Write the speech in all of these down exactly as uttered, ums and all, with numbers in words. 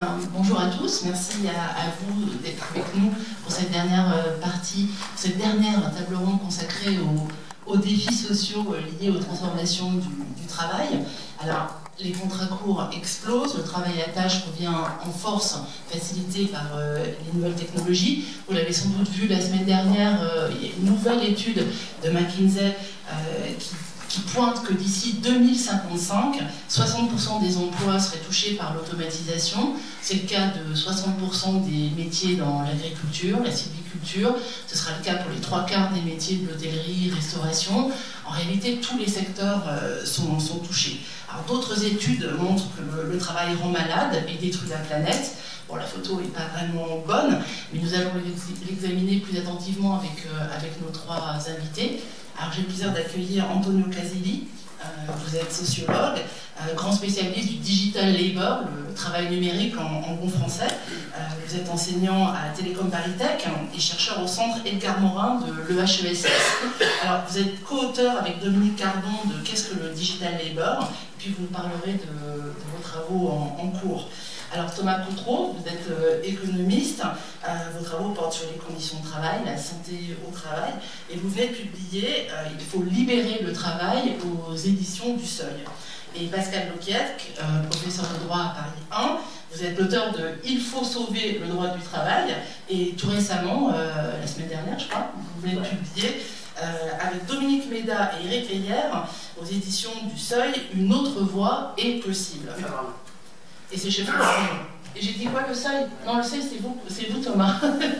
Bonjour à tous, merci à, à vous d'être avec nous pour cette dernière partie, cette dernière table ronde consacrée aux, aux défis sociaux liés aux transformations du, du travail. Alors, les contrats courts explosent, le travail à tâche revient en force, facilité par euh, les nouvelles technologies. Vous l'avez sans doute vu la semaine dernière, euh, il y a une nouvelle étude de McKinsey euh, qui qui pointe que d'ici deux mille cinquante-cinq, soixante pour cent des emplois seraient touchés par l'automatisation. C'est le cas de soixante pour cent des métiers dans l'agriculture, la sylviculture. Ce sera le cas pour les trois quarts des métiers de l'hôtellerie, restauration. En réalité, tous les secteurs euh, sont, sont touchés. Alors, d'autres études montrent que le, le travail rend malade et détruit la planète. Bon, la photo n'est pas vraiment bonne, mais nous allons l'examiner plus attentivement avec, euh, avec nos trois invités. Alors, j'ai le plaisir d'accueillir Antonio Casilli. Euh, vous êtes sociologue, euh, grand spécialiste du digital labor, le travail numérique en, en bon français. Euh, vous êtes enseignant à Télécom Paris Tech et chercheur au centre Edgar Morin de l'E H E S S. Alors, vous êtes co-auteur avec Dominique Cardon de Qu'est-ce que le digital labor? Et puis, vous nous parlerez de, de vos travaux en, en cours. Alors Thomas Coutreau, vous êtes euh, économiste, euh, vos travaux portent sur les conditions de travail, la santé au travail, et vous venez de publier euh, « Il faut libérer le travail » aux éditions du Seuil. Et Pascal Loquietque, euh, professeur de droit à Paris un, vous êtes l'auteur de « Il faut sauver le droit du travail » et tout récemment, euh, la semaine dernière je crois, vous venez de publier euh, avec Dominique Méda et Éric Rière aux éditions du Seuil « Une autre voie est possible ». Et c'est chez vous. Et j'ai dit quoi, le Seuil? Non, le Seuil, c'est vous, c'est vous, Thomas.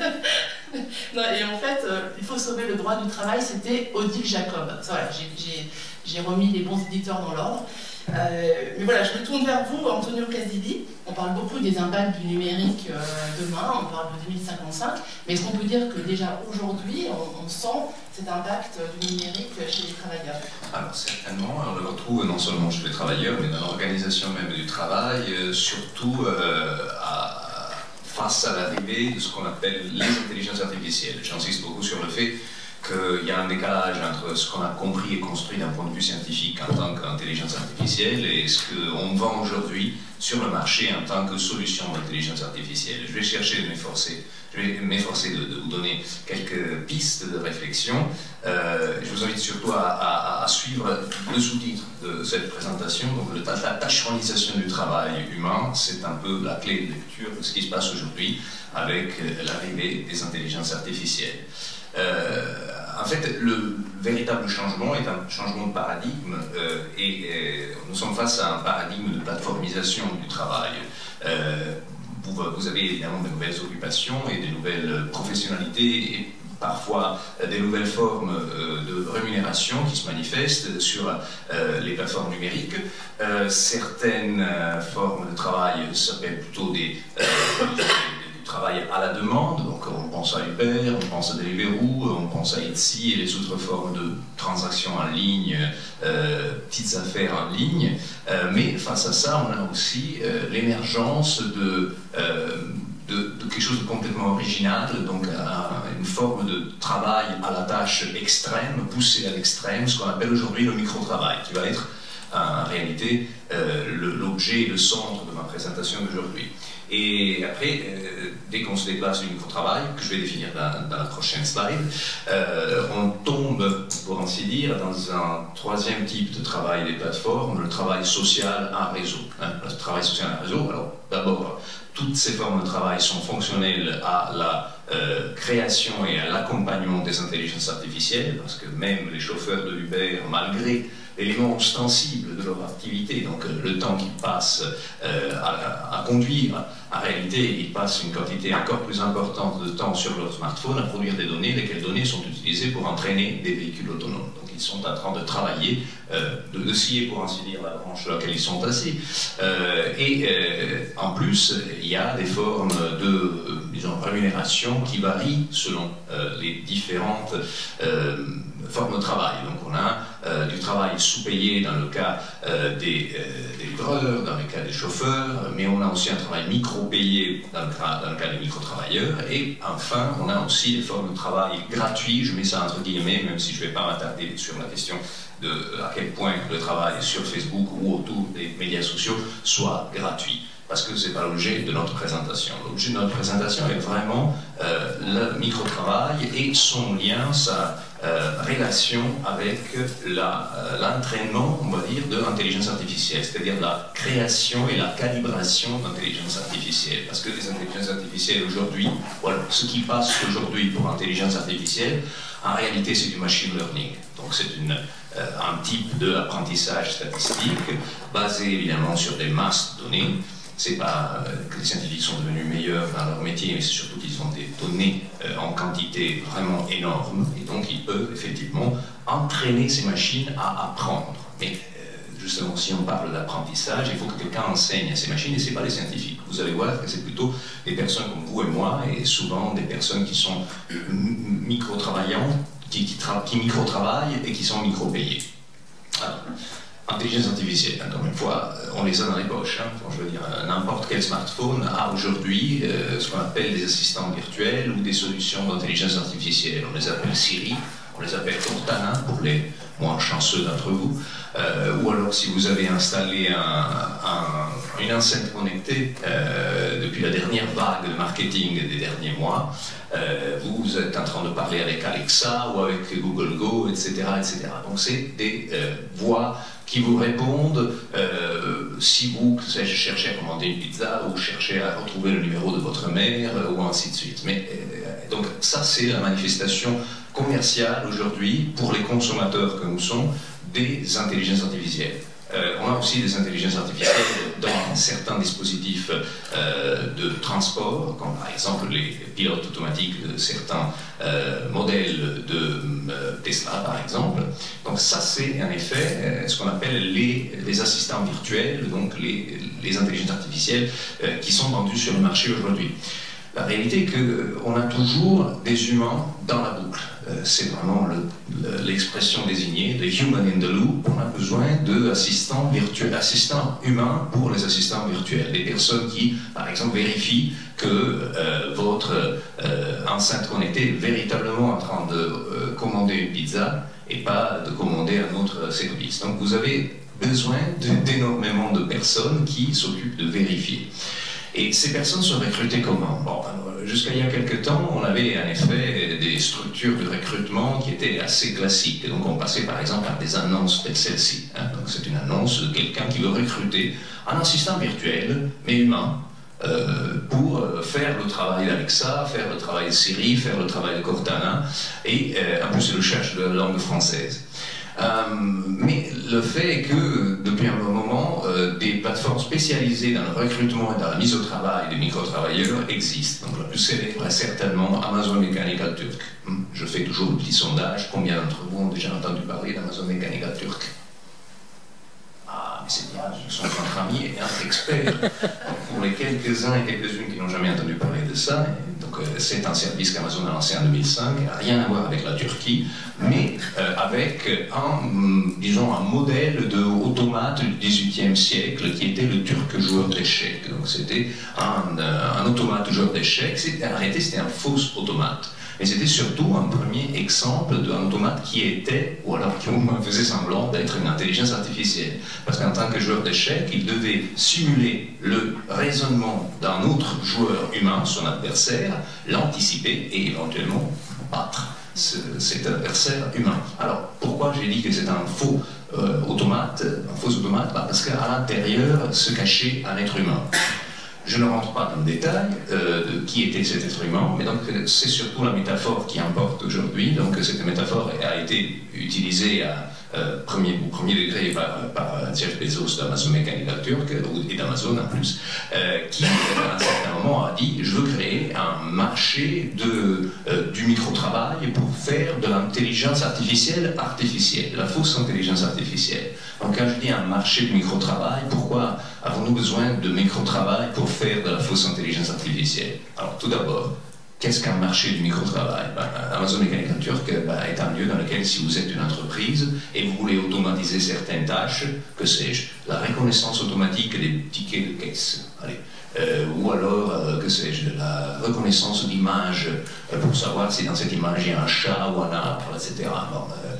Non, et en fait, euh, il faut sauver le droit du travail, c'était Odile Jacob. Voilà, j'ai remis les bons éditeurs dans l'ordre. Euh, mais voilà, je me tourne vers vous, Antonio Casilli. On parle beaucoup des impacts du numérique euh, demain, on parle de deux mille cinquante-cinq. Mais est-ce qu'on peut dire que déjà aujourd'hui, on, on sent cet impact du numérique chez les travailleurs? Alors certainement, on le retrouve non seulement chez les travailleurs, mais dans l'organisation même du travail, euh, surtout euh, à, face à l'arrivée de ce qu'on appelle les intelligences artificielles. J'insiste beaucoup sur le fait qu'il y a un décalage entre ce qu'on a compris et construit d'un point de vue scientifique en tant qu'intelligence artificielle et ce qu'on vend aujourd'hui sur le marché en tant que solution d'intelligence artificielle. Je vais chercher de m'efforcer, je vais m'efforcer de, de vous donner quelques pistes de réflexion. Euh, je vous invite surtout à, à, à suivre le sous-titre de cette présentation. Donc, le, la tâcheronisation du travail humain, c'est un peu la clé de lecture de ce qui se passe aujourd'hui avec l'arrivée des intelligences artificielles. Euh, en fait, le véritable changement est un changement de paradigme euh, et, et nous sommes face à un paradigme de plateformisation du travail. Euh, vous, vous avez évidemment de nouvelles occupations et des nouvelles professionnalités et parfois des nouvelles formes euh, de rémunération qui se manifestent sur euh, les plateformes numériques. Euh, certaines euh, formes de travail s'appellent plutôt des... Euh, travail à la demande, donc on pense à Uber, on pense à Deliveroo, on pense à Etsy et les autres formes de transactions en ligne, euh, petites affaires en ligne, euh, mais face à ça, on a aussi euh, l'émergence de, euh, de, de quelque chose de complètement original, donc à, une forme de travail à la tâche extrême, poussée à l'extrême, ce qu'on appelle aujourd'hui le micro-travail, qui va être en réalité euh, l'objet et le centre de ma présentation d'aujourd'hui. Et après, euh, dès qu'on se déplace du micro-travail, que je vais définir dans, dans la prochaine slide, euh, on tombe, pour ainsi dire, dans un troisième type de travail des plateformes, le travail social en réseau. Hein, le travail social en réseau, alors d'abord, toutes ces formes de travail sont fonctionnelles à la euh, création et à l'accompagnement des intelligences artificielles, parce que même les chauffeurs de Uber, malgré l'élément ostensible de leur activité, donc euh, le temps qu'ils passent euh, à, à conduire, en réalité, ils passent une quantité encore plus importante de temps sur leur smartphone à produire des données, lesquelles données sont utilisées pour entraîner des véhicules autonomes. Donc ils sont en train de travailler, euh, de, de scier, pour ainsi dire, la branche sur laquelle ils sont assis. Euh, et euh, en plus, il y a des formes de, euh, disons, rémunération qui varient selon euh, les différentes euh, formes de travail. Donc on a euh, du travail sous-payé dans le cas euh, des, euh, des livreurs, dans le cas des chauffeurs, mais on a aussi un travail micro-payé dans, dans le cas des micro-travailleurs, et enfin on a aussi des formes de travail gratuits, je mets ça entre guillemets, même si je ne vais pas m'attarder sur la question de à quel point le travail sur Facebook ou autour des médias sociaux soit gratuit. Parce que ce n'est pas l'objet de notre présentation. L'objet de notre présentation est vraiment euh, le micro-travail et son lien, sa euh, relation avec l'entraînement, on va dire, de l'intelligence artificielle, c'est-à-dire la création et la calibration d'intelligence artificielle. Parce que les intelligences artificielles aujourd'hui, voilà, ce qui passe aujourd'hui pour intelligence artificielle, en réalité c'est du machine learning. Donc c'est euh, un type d'apprentissage statistique basé évidemment sur des masses de données. C'est pas euh, que les scientifiques sont devenus meilleurs dans leur métier, mais c'est surtout qu'ils ont des données euh, en quantité vraiment énorme, et donc ils peuvent effectivement entraîner ces machines à apprendre. Mais euh, justement, si on parle d'apprentissage, il faut que quelqu'un enseigne à ces machines, et ce n'est pas les scientifiques. Vous allez voir que c'est plutôt des personnes comme vous et moi, et souvent des personnes qui sont micro-travaillantes, qui, qui, qui micro-travaillent et qui sont micro-payées. Alors, intelligence artificielle, encore une fois, on les a dans les poches. Hein. Enfin, je veux dire, n'importe quel smartphone a aujourd'hui euh, ce qu'on appelle des assistants virtuels ou des solutions d'intelligence artificielle. On les appelle Siri, on les appelle Cortana pour les moins chanceux d'entre vous. Euh, ou alors, si vous avez installé un, un, une enceinte connectée euh, depuis la dernière vague de marketing des derniers mois, euh, vous êtes en train de parler avec Alexa ou avec Google Go, et cetera, et cetera. Donc, c'est des euh, voix qui vous répondent euh, si vous cherchez à commander une pizza ou cherchez à retrouver le numéro de votre mère euh, ou ainsi de suite. Mais, euh, donc ça c'est la manifestation commerciale aujourd'hui pour les consommateurs que nous sommes des intelligences artificielles. Euh, on a aussi des intelligences artificielles dans certains dispositifs euh, de transport, comme par exemple les pilotes automatiques de certains euh, modèles de euh, Tesla, par exemple. Donc ça, c'est en effet euh, ce qu'on appelle les, les assistants virtuels, donc les, les intelligences artificielles euh, qui sont vendues sur le marché aujourd'hui. La réalité est qu'on a toujours des humains dans la boucle. Euh, c'est vraiment l'expression désignée, the human in the loop. On a besoin d'assistants virtuels, assistants humains pour les assistants virtuels. Des personnes qui, par exemple, vérifient que euh, votre euh, enceinte connectée est véritablement en train de euh, commander une pizza et pas de commander un autre service. Donc vous avez besoin d'énormément de personnes qui s'occupent de vérifier. Et ces personnes sont recrutées comment? Bon, jusqu'à il y a quelques temps, on avait en effet des structures de recrutement qui étaient assez classiques. Donc on passait par exemple par des annonces telles celle-ci. Hein. Donc c'est une annonce de quelqu'un qui veut recruter un assistant virtuel, mais humain, euh, pour faire le travail d'Alexa, faire le travail de Siri, faire le travail de Cortana, et euh, en plus il cherche de la langue française. Euh, mais le fait est que, depuis un bon moment, euh, des plateformes spécialisées dans le recrutement et dans la mise au travail des micro-travailleurs existent. Donc la plus célèbre est certainement Amazon Mechanical Turk. Je fais toujours le petit sondage. Combien d'entre vous ont déjà entendu parler d'Amazon Mechanical Turk? Ah, mais c'est bien, nous sommes entre amis et entre experts. Pour les quelques-uns et quelques-unes qui n'ont jamais entendu parler de ça, donc euh, c'est un service qu'Amazon a lancé en deux mille cinq, rien à voir avec la Turquie, mais euh, avec un, disons, un modèle d'automate du dix-huitième siècle qui était le turc joueur d'échecs. Donc c'était un, euh, un automate joueur d'échecs, en réalité c'était un faux automate. Mais c'était surtout un premier exemple d'un automate qui était, ou alors qui au moins faisait semblant d'être une intelligence artificielle. Parce qu'en tant que joueur d'échecs, il devait simuler le raisonnement d'un autre joueur humain, son adversaire, l'anticiper et éventuellement battre ce, cet adversaire humain. Alors, pourquoi j'ai dit que c'est un faux euh, automate, un faux automate? Bah, parce qu'à l'intérieur se cachait un être humain. Je ne rentre pas dans le détail euh, de qui était cet être humain, mais donc c'est surtout la métaphore qui importe aujourd'hui. Donc cette métaphore a été utilisée à euh, premier, au premier degré par, par Jeff Bezos d'Amazon Mechanical Turk, et d'Amazon en plus, euh, qui à un certain moment a dit « je veux créer un marché de, euh, du micro-travail pour faire de l'intelligence artificielle artificielle, de la fausse intelligence artificielle ». Donc quand je dis un marché du micro-travail, pourquoi avons-nous besoin de micro-travail pour faire de la fausse intelligence artificielle? Alors tout d'abord, qu'est-ce qu'un marché du micro-travail? Ben, Amazon Mechanical Turk ben, est un lieu dans lequel, si vous êtes une entreprise et vous voulez automatiser certaines tâches, que sais-je, la reconnaissance automatique des tickets de caisse, allez, euh, ou alors, euh, que sais-je, la reconnaissance d'image euh, pour savoir si dans cette image il y a un chat ou un arbre, et cetera. Bon, euh,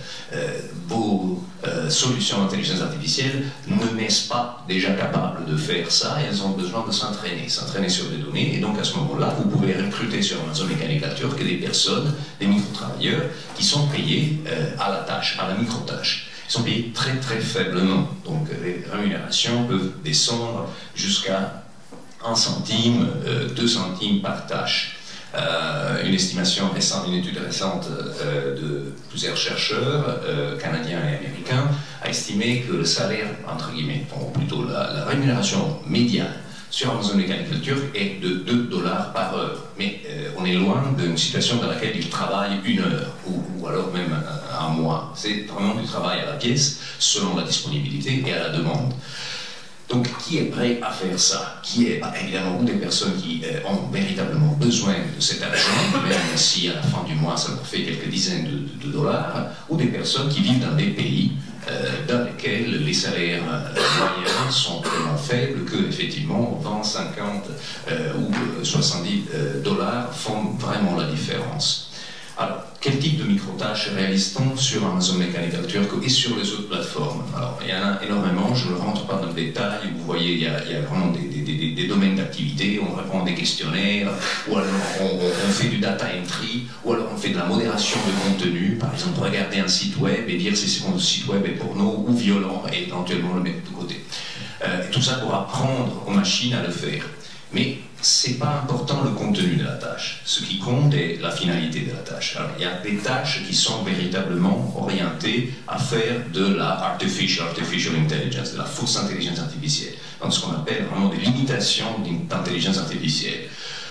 euh, vos euh, solutions d'intelligence artificielle ne naissent pas déjà capables de faire ça, et elles ont besoin de s'entraîner, s'entraîner sur des données, et donc à ce moment-là, vous pouvez recruter sur Amazon Mechanical Turk des personnes, des micro-travailleurs, qui sont payés euh, à la tâche, à la micro-tâche. Ils sont payés très très faiblement, donc les rémunérations peuvent descendre jusqu'à un centime, euh, deux centimes par tâche. Euh, une estimation récente, une étude récente euh, de plusieurs chercheurs euh, canadiens et américains a estimé que le salaire, entre guillemets, ou plutôt la, la rémunération médiane sur Amazon Mechanical Turk est de deux dollars par heure. Mais euh, on est loin d'une situation dans laquelle ils travaillent une heure, ou, ou alors même un, un mois. C'est vraiment du travail à la pièce, selon la disponibilité et à la demande. Donc, qui est prêt à faire ça? Qui est, bah, évidemment, des personnes qui euh, ont véritablement besoin de cet argent, même si à la fin du mois ça leur fait quelques dizaines de, de, de dollars, ou des personnes qui vivent dans des pays euh, dans lesquels les salaires euh, moyens sont tellement faibles que, effectivement, vingt, cinquante euh, ou soixante-dix euh, dollars font vraiment la différence. Alors, quel type de micro-tâches réalise-t-on sur Amazon Mechanical Turk et sur les autres plateformes? Alors, il y en a énormément, je ne rentre pas dans le détail, vous voyez, il y a, il y a vraiment des, des, des, des domaines d'activité, on répond à des questionnaires, ou alors on, on fait du data entry, ou alors on fait de la modération de contenu, par exemple regarder un site web et dire si ce site web est porno ou violent et éventuellement le mettre de côté. Euh, tout ça pour apprendre aux machines à le faire. Mais ce n'est pas important le contenu de la tâche. Ce qui compte est la finalité de la tâche. Alors, il y a des tâches qui sont véritablement orientées à faire de la artificial, artificial intelligence, de la fausse intelligence artificielle, dans ce qu'on appelle vraiment des limitations d'intelligence artificielle.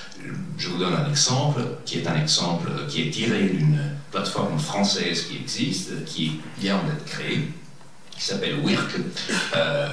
Je vous donne un exemple, qui est un exemple qui est tiré d'une plateforme française qui existe, qui vient d'être créée, qui s'appelle Wirk, euh,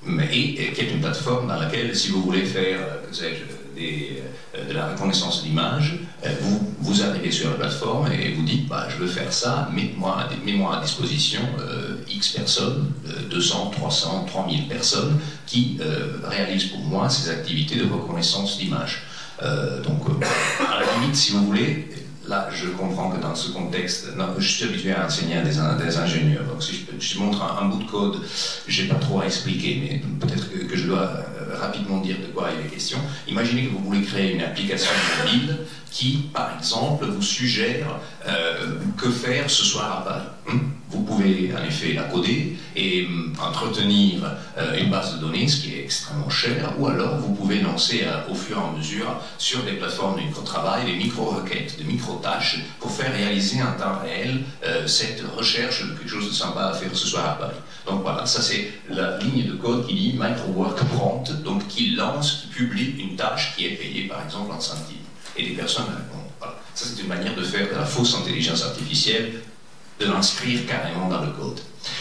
et qui est une plateforme dans laquelle, si vous voulez faire, que sais-je, des, de la reconnaissance d'image, vous, vous arrivez sur la plateforme et vous dites, bah, je veux faire ça, mets-moi à, mets à disposition euh, X personnes, euh, deux cents, trois cents, trois mille personnes qui euh, réalisent pour moi ces activités de reconnaissance d'image. Euh, donc, euh, à la limite, si vous voulez, là, je comprends que dans ce contexte, non, je suis habitué à enseigner à des, des ingénieurs, donc si je, je montre un, un bout de code, je n'ai pas trop à expliquer, mais peut-être que, que je dois euh, rapidement dire de quoi il est question. Imaginez que vous voulez créer une application mobile qui, par exemple, vous suggère euh, que faire ce soir à Paris. Hum vous pouvez en effet la coder et hum, entretenir euh, une base de données, ce qui est extrêmement cher, ou alors vous pouvez lancer euh, au fur et à mesure sur des plateformes de micro-travail, des micro-requêtes, des micro-tâches pour faire réaliser en temps réel euh, cette recherche de quelque chose de sympa à faire ce soir à Paris. Donc voilà, ça c'est la ligne de code qui dit Micro-Work Prompt, donc qui lance, qui publie une tâche qui est payée par exemple en centimes. Et des personnes répondent. Voilà. Ça c'est une manière de faire de la fausse intelligence artificielle, de l'inscrire carrément dans le code.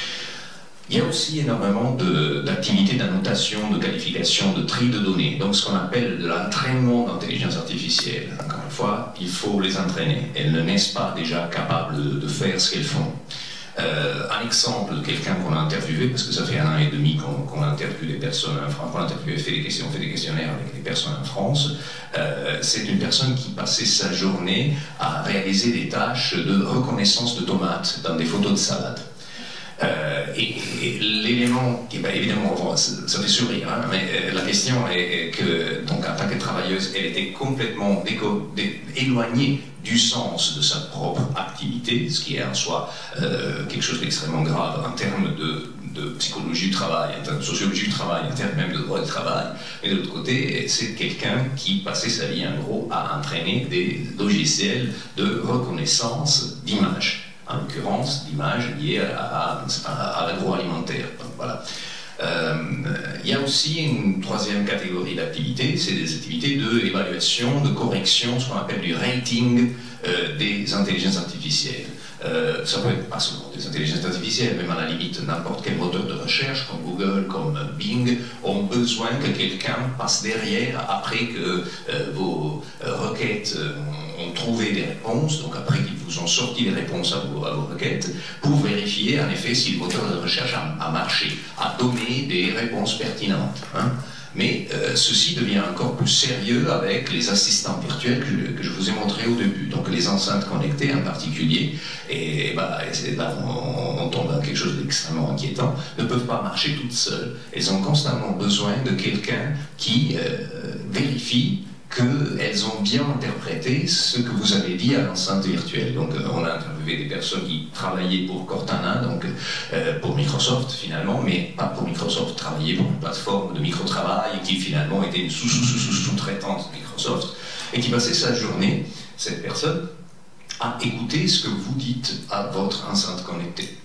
Il y a aussi énormément d'activités d'annotation, de qualification, de tri de données, donc ce qu'on appelle de l'entraînement d'intelligence artificielle. Encore une fois, il faut les entraîner. Elles ne naissent pas déjà capables de, de faire ce qu'elles font. Euh, un exemple de quelqu'un qu'on a interviewé, parce que ça fait un an et demi qu'on qu'on interviewe des personnes en France, qu'on a interviewé, fait des questions, on fait des questionnaires avec des personnes en France, euh, c'est une personne qui passait sa journée à réaliser des tâches de reconnaissance de tomates dans des photos de salade. Euh, et, et l'élément qui, bah, évidemment, bon, ça, ça fait sourire, hein, mais euh, la question est, est que, donc, en tant que travailleuse, elle était complètement déco, dé, éloignée du sens de sa propre activité, ce qui est en soi euh, quelque chose d'extrêmement grave en termes de, de psychologie du travail, en termes de sociologie du travail, en termes même de droit du travail. Mais de l'autre côté, c'est quelqu'un qui passait sa vie, en gros, à entraîner des logiciels de reconnaissance d'images. En l'occurrence, d'images liées à, à, à l'agroalimentaire. Voilà. Euh, il y a aussi une troisième catégorie d'activités, c'est des activités d'évaluation, de correction, ce qu'on appelle du rating euh, des intelligences artificielles. Euh, ça peut être pas seulement des intelligences artificielles, même à la limite n'importe quel moteur de recherche, comme Google, comme Bing, ont besoin que quelqu'un passe derrière après que euh, vos euh, requêtes euh, ont trouvé des réponses, donc après qu'ils vous ont sorti les réponses à vos, à vos requêtes, pour vérifier en effet si le moteur de recherche a, a marché, a donné des réponses pertinentes. Hein. Mais euh, ceci devient encore plus sérieux avec les assistants virtuels que je, que je vous ai montrés au début. Donc les enceintes connectées en particulier, et, et, bah, et bah, on, on tombe dans quelque chose d'extrêmement inquiétant, ne peuvent pas marcher toutes seules. Elles ont constamment besoin de quelqu'un qui euh, vérifie qu'elles ont bien interprété ce que vous avez dit à l'enceinte virtuelle. Donc euh, on a interviewé des personnes qui travaillaient pour Cortana, donc euh, pour Microsoft finalement, mais pas pour Microsoft, travaillaient pour une plateforme de micro-travail qui finalement était une sous-sous-sous-sous-traitante de Microsoft, et qui passait sa journée, cette personne, à écouter ce que vous dites à votre enceinte connectée.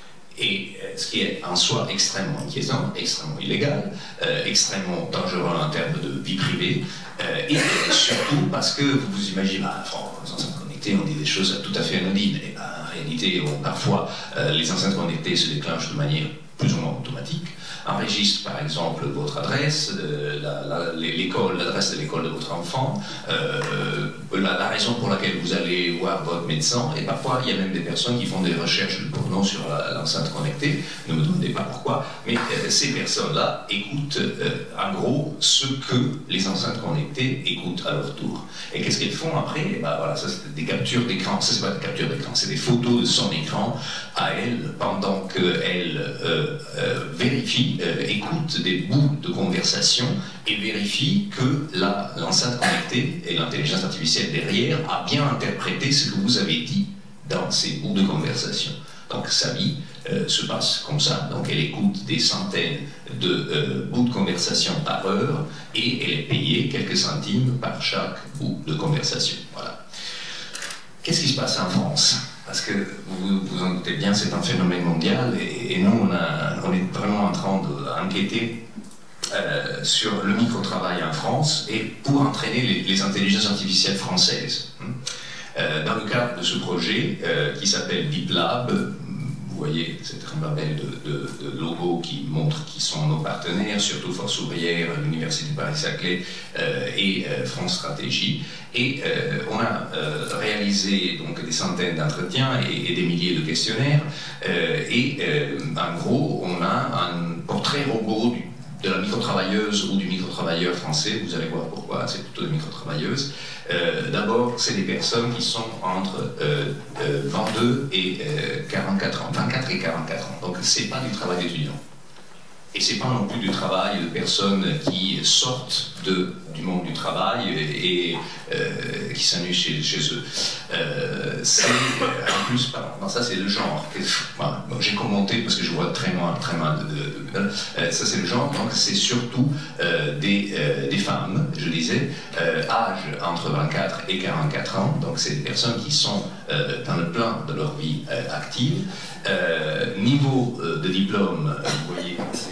Et euh, ce qui est en soi extrêmement inquiétant, extrêmement illégal, euh, extrêmement dangereux en termes de vie privée, euh, et euh, surtout parce que vous vous imaginez, bah, les enceintes connectées, on dit des choses tout à fait anodines, et bah, en réalité, on, parfois, euh, les enceintes connectées se déclenchent de manière plus ou moins automatique, enregistre par exemple votre adresse, euh, l'école, l'adresse de l'école de votre enfant, euh, la, la raison pour laquelle vous allez voir votre médecin, et parfois il y a même des personnes qui font des recherches de porno sur l'enceinte connectée, ne me demandez pas pourquoi, mais euh, ces personnes-là écoutent euh, en gros ce que les enceintes connectées écoutent à leur tour. Et qu'est-ce qu'elles font après? Et ben, voilà, ça c'est des captures d'écran, ça c'est pas des captures d'écran, c'est des photos de son écran à elle pendant qu'elle euh, euh, vérifie, euh, écoute des bouts de conversation et vérifie que l'enceinte connectée et l'intelligence artificielle derrière a bien interprété ce que vous avez dit dans ces bouts de conversation. Donc sa vie euh, se passe comme ça, donc elle écoute des centaines de euh, bouts de conversation par heure et elle est payée quelques centimes par chaque bout de conversation. Voilà. Qu'est-ce qui se passe en France? Parce que vous vous en doutez bien, c'est un phénomène mondial et, et nous, on, a, on est vraiment en train d'enquêter euh, sur le micro-travail en France et pour entraîner les, les intelligences artificielles françaises. Euh, dans le cadre de ce projet euh, qui s'appelle Deep Lab, vous voyez cette ribambelle de, de, de logos qui montrent qui sont nos partenaires, surtout Force Ouvrière, l'Université de Paris-Saclay euh, et euh, France Stratégie. Et euh, on a euh, réalisé donc des centaines d'entretiens et, et des milliers de questionnaires. Euh, et euh, en gros, on a un portrait robot du, de la micro-travailleuse ou du micro-travailleur français. Vous allez voir pourquoi, c'est plutôt des micro-travailleuses. Euh, D'abord, c'est des personnes qui sont entre euh, euh, vingt-deux et euh, quarante-quatre ans, vingt-quatre et quarante-quatre ans. Donc, c'est pas du travail d'étudiant. Et c'est pas non plus du travail de personnes qui sortent de, du monde du travail et, et euh, qui s'ennuient chez, chez eux. Euh, c'est en plus, pardon, non, ça c'est le genre. Voilà. Bon, j'ai commenté parce que je vois très mal, très mal de, de, de, de euh, ça c'est le genre. Donc c'est surtout euh, des, euh, des femmes, je disais, euh, âge entre vingt-quatre et quarante-quatre ans. Donc c'est des personnes qui sont euh, dans le plein de leur vie euh, active. Euh, niveau euh, de diplôme, euh, vous voyez, c'est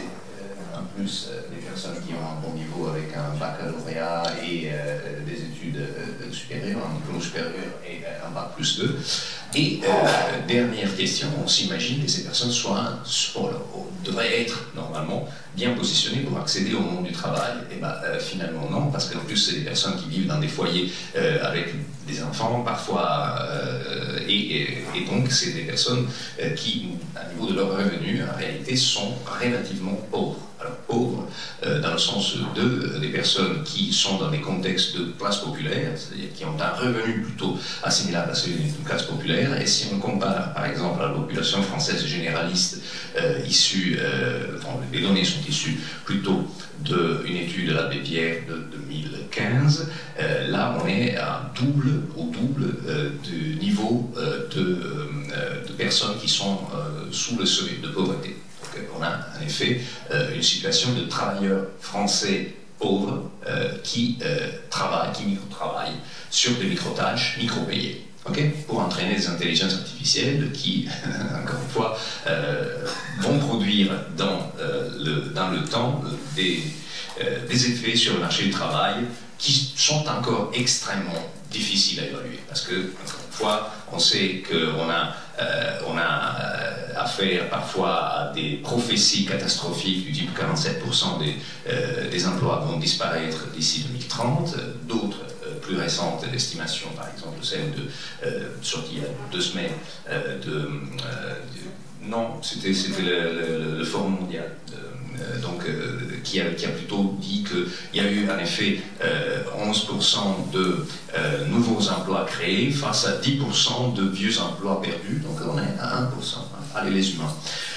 plus euh, des personnes qui ont un bon niveau avec un baccalauréat et euh, des études euh, supérieures, un diplôme supérieur et euh, un bac plus deux. Et euh, dernière question, on s'imagine que ces personnes soient, soient, devraient être normalement bien positionnées pour accéder au monde du travail. Et ben euh, finalement non, parce qu'en plus c'est des personnes qui vivent dans des foyers euh, avec des enfants parfois, euh, et, et, et donc c'est des personnes euh, qui, à niveau de leurs revenus, en réalité sont relativement pauvres. Alors pauvres, euh, dans le sens de euh, des personnes qui sont dans des contextes de classe populaire, c'est-à-dire qui ont un revenu plutôt assimilable à celui d'une classe populaire, et si on compare par exemple à la population française généraliste euh, issue, euh, enfin, les données sont issues plutôt d'une étude de l'abbé Pierre de deux mille quinze, euh, là on est à double, au double euh, du niveau euh, de, euh, de personnes qui sont euh, sous le seuil de pauvreté. On a en effet euh, une situation de travailleurs français pauvres euh, qui euh, travaillent, qui micro-travaillent sur des micro-tâches micro-payées. Okay, pour entraîner des intelligences artificielles qui, encore une fois, euh, vont produire dans, euh, le, dans le temps euh, des, euh, des effets sur le marché du travail qui sont encore extrêmement difficiles à évaluer. Parce que, encore une fois, on sait qu'on a, euh, on a euh, affaire parfois à des prophéties catastrophiques du type quarante-sept pour cent des, euh, des emplois vont disparaître d'ici deux mille trente, d'autres plus récente estimation, par exemple celle de, euh, sortie il y a deux semaines, euh, de, euh, de, non, c'était le, le, le Forum mondial, de, donc, euh, qui, a, qui a plutôt dit qu'il y a eu en effet euh, onze pour cent de euh, nouveaux emplois créés face à dix pour cent de vieux emplois perdus, donc on est à un pour cent, hein, allez les humains,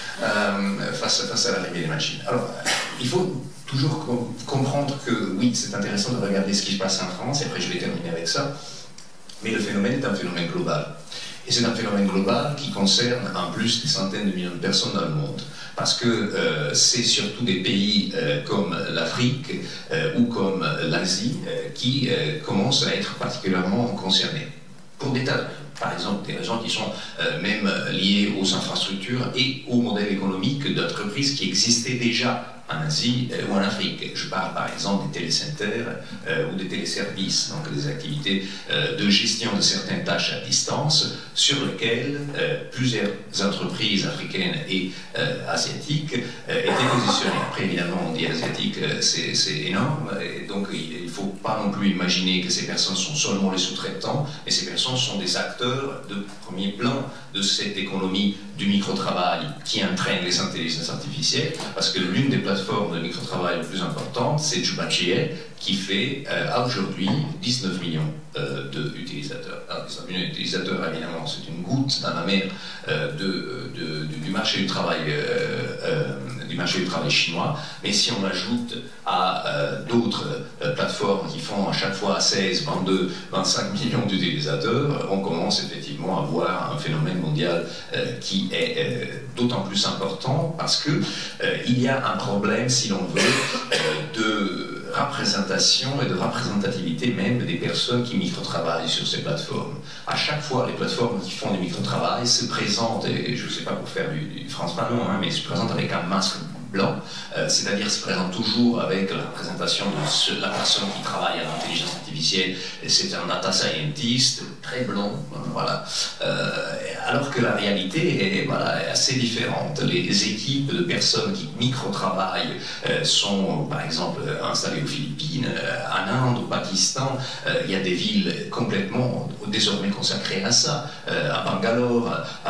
euh, face, face à l'arrivée des machines. Alors, il faut toujours com comprendre que oui, c'est intéressant de regarder ce qui se passe en France, et après je vais terminer avec ça, mais le phénomène est un phénomène global. Et c'est un phénomène global qui concerne en plus des centaines de millions de personnes dans le monde. Parce que euh, c'est surtout des pays euh, comme l'Afrique euh, ou comme l'Asie euh, qui euh, commencent à être particulièrement concernés. Pour des tas de raisons. Par exemple, des raisons qui sont euh, même liées aux infrastructures et au modèle économique d'entreprises qui existaient déjà en Asie euh, ou en Afrique. Je parle par exemple des télécenters euh, ou des téléservices, donc des activités euh, de gestion de certaines tâches à distance sur lesquelles euh, plusieurs entreprises africaines et euh, asiatiques euh, étaient positionnées. Après, évidemment, on dit asiatique, euh, c'est énorme, et donc il ne faut pas non plus imaginer que ces personnes sont seulement les sous-traitants, mais ces personnes sont des acteurs de premier plan de cette économie du micro-travail qui entraîne les intelligences artificielles, parce que l'une des plateformes de micro-travail les plus importantes, c'est Jubachier, qui fait euh, aujourd'hui dix-neuf millions euh, d'utilisateurs. dix-neuf millions d'utilisateurs, évidemment, c'est une goutte dans la mer euh, de, de, de, du marché du travail euh, euh, du marché du travail chinois, mais si on ajoute à euh, d'autres euh, plateformes qui font à chaque fois seize, vingt-deux, vingt-cinq millions d'utilisateurs, on commence effectivement à voir un phénomène mondial euh, qui est euh, d'autant plus important parce que euh, il y a un problème, si l'on veut, euh, de représentation et de représentativité même des personnes qui micro-travaillent sur ces plateformes. À chaque fois, les plateformes qui font du micro-travail se présentent, et je ne sais pas pour faire du, du France Panon, hein, mais se présentent avec un masque blanc, euh, c'est-à-dire se présente toujours avec la représentation de ce, la personne qui travaille à l'intelligence artificielle, c'est un data scientist, très blond, voilà. Euh, alors que la réalité est, voilà, est assez différente. Les équipes de personnes qui micro-travaillent euh, sont, par exemple, installées aux Philippines, euh, en Inde, au Pakistan, euh, il y a des villes complètement désormais consacrées à ça, euh, à Bangalore,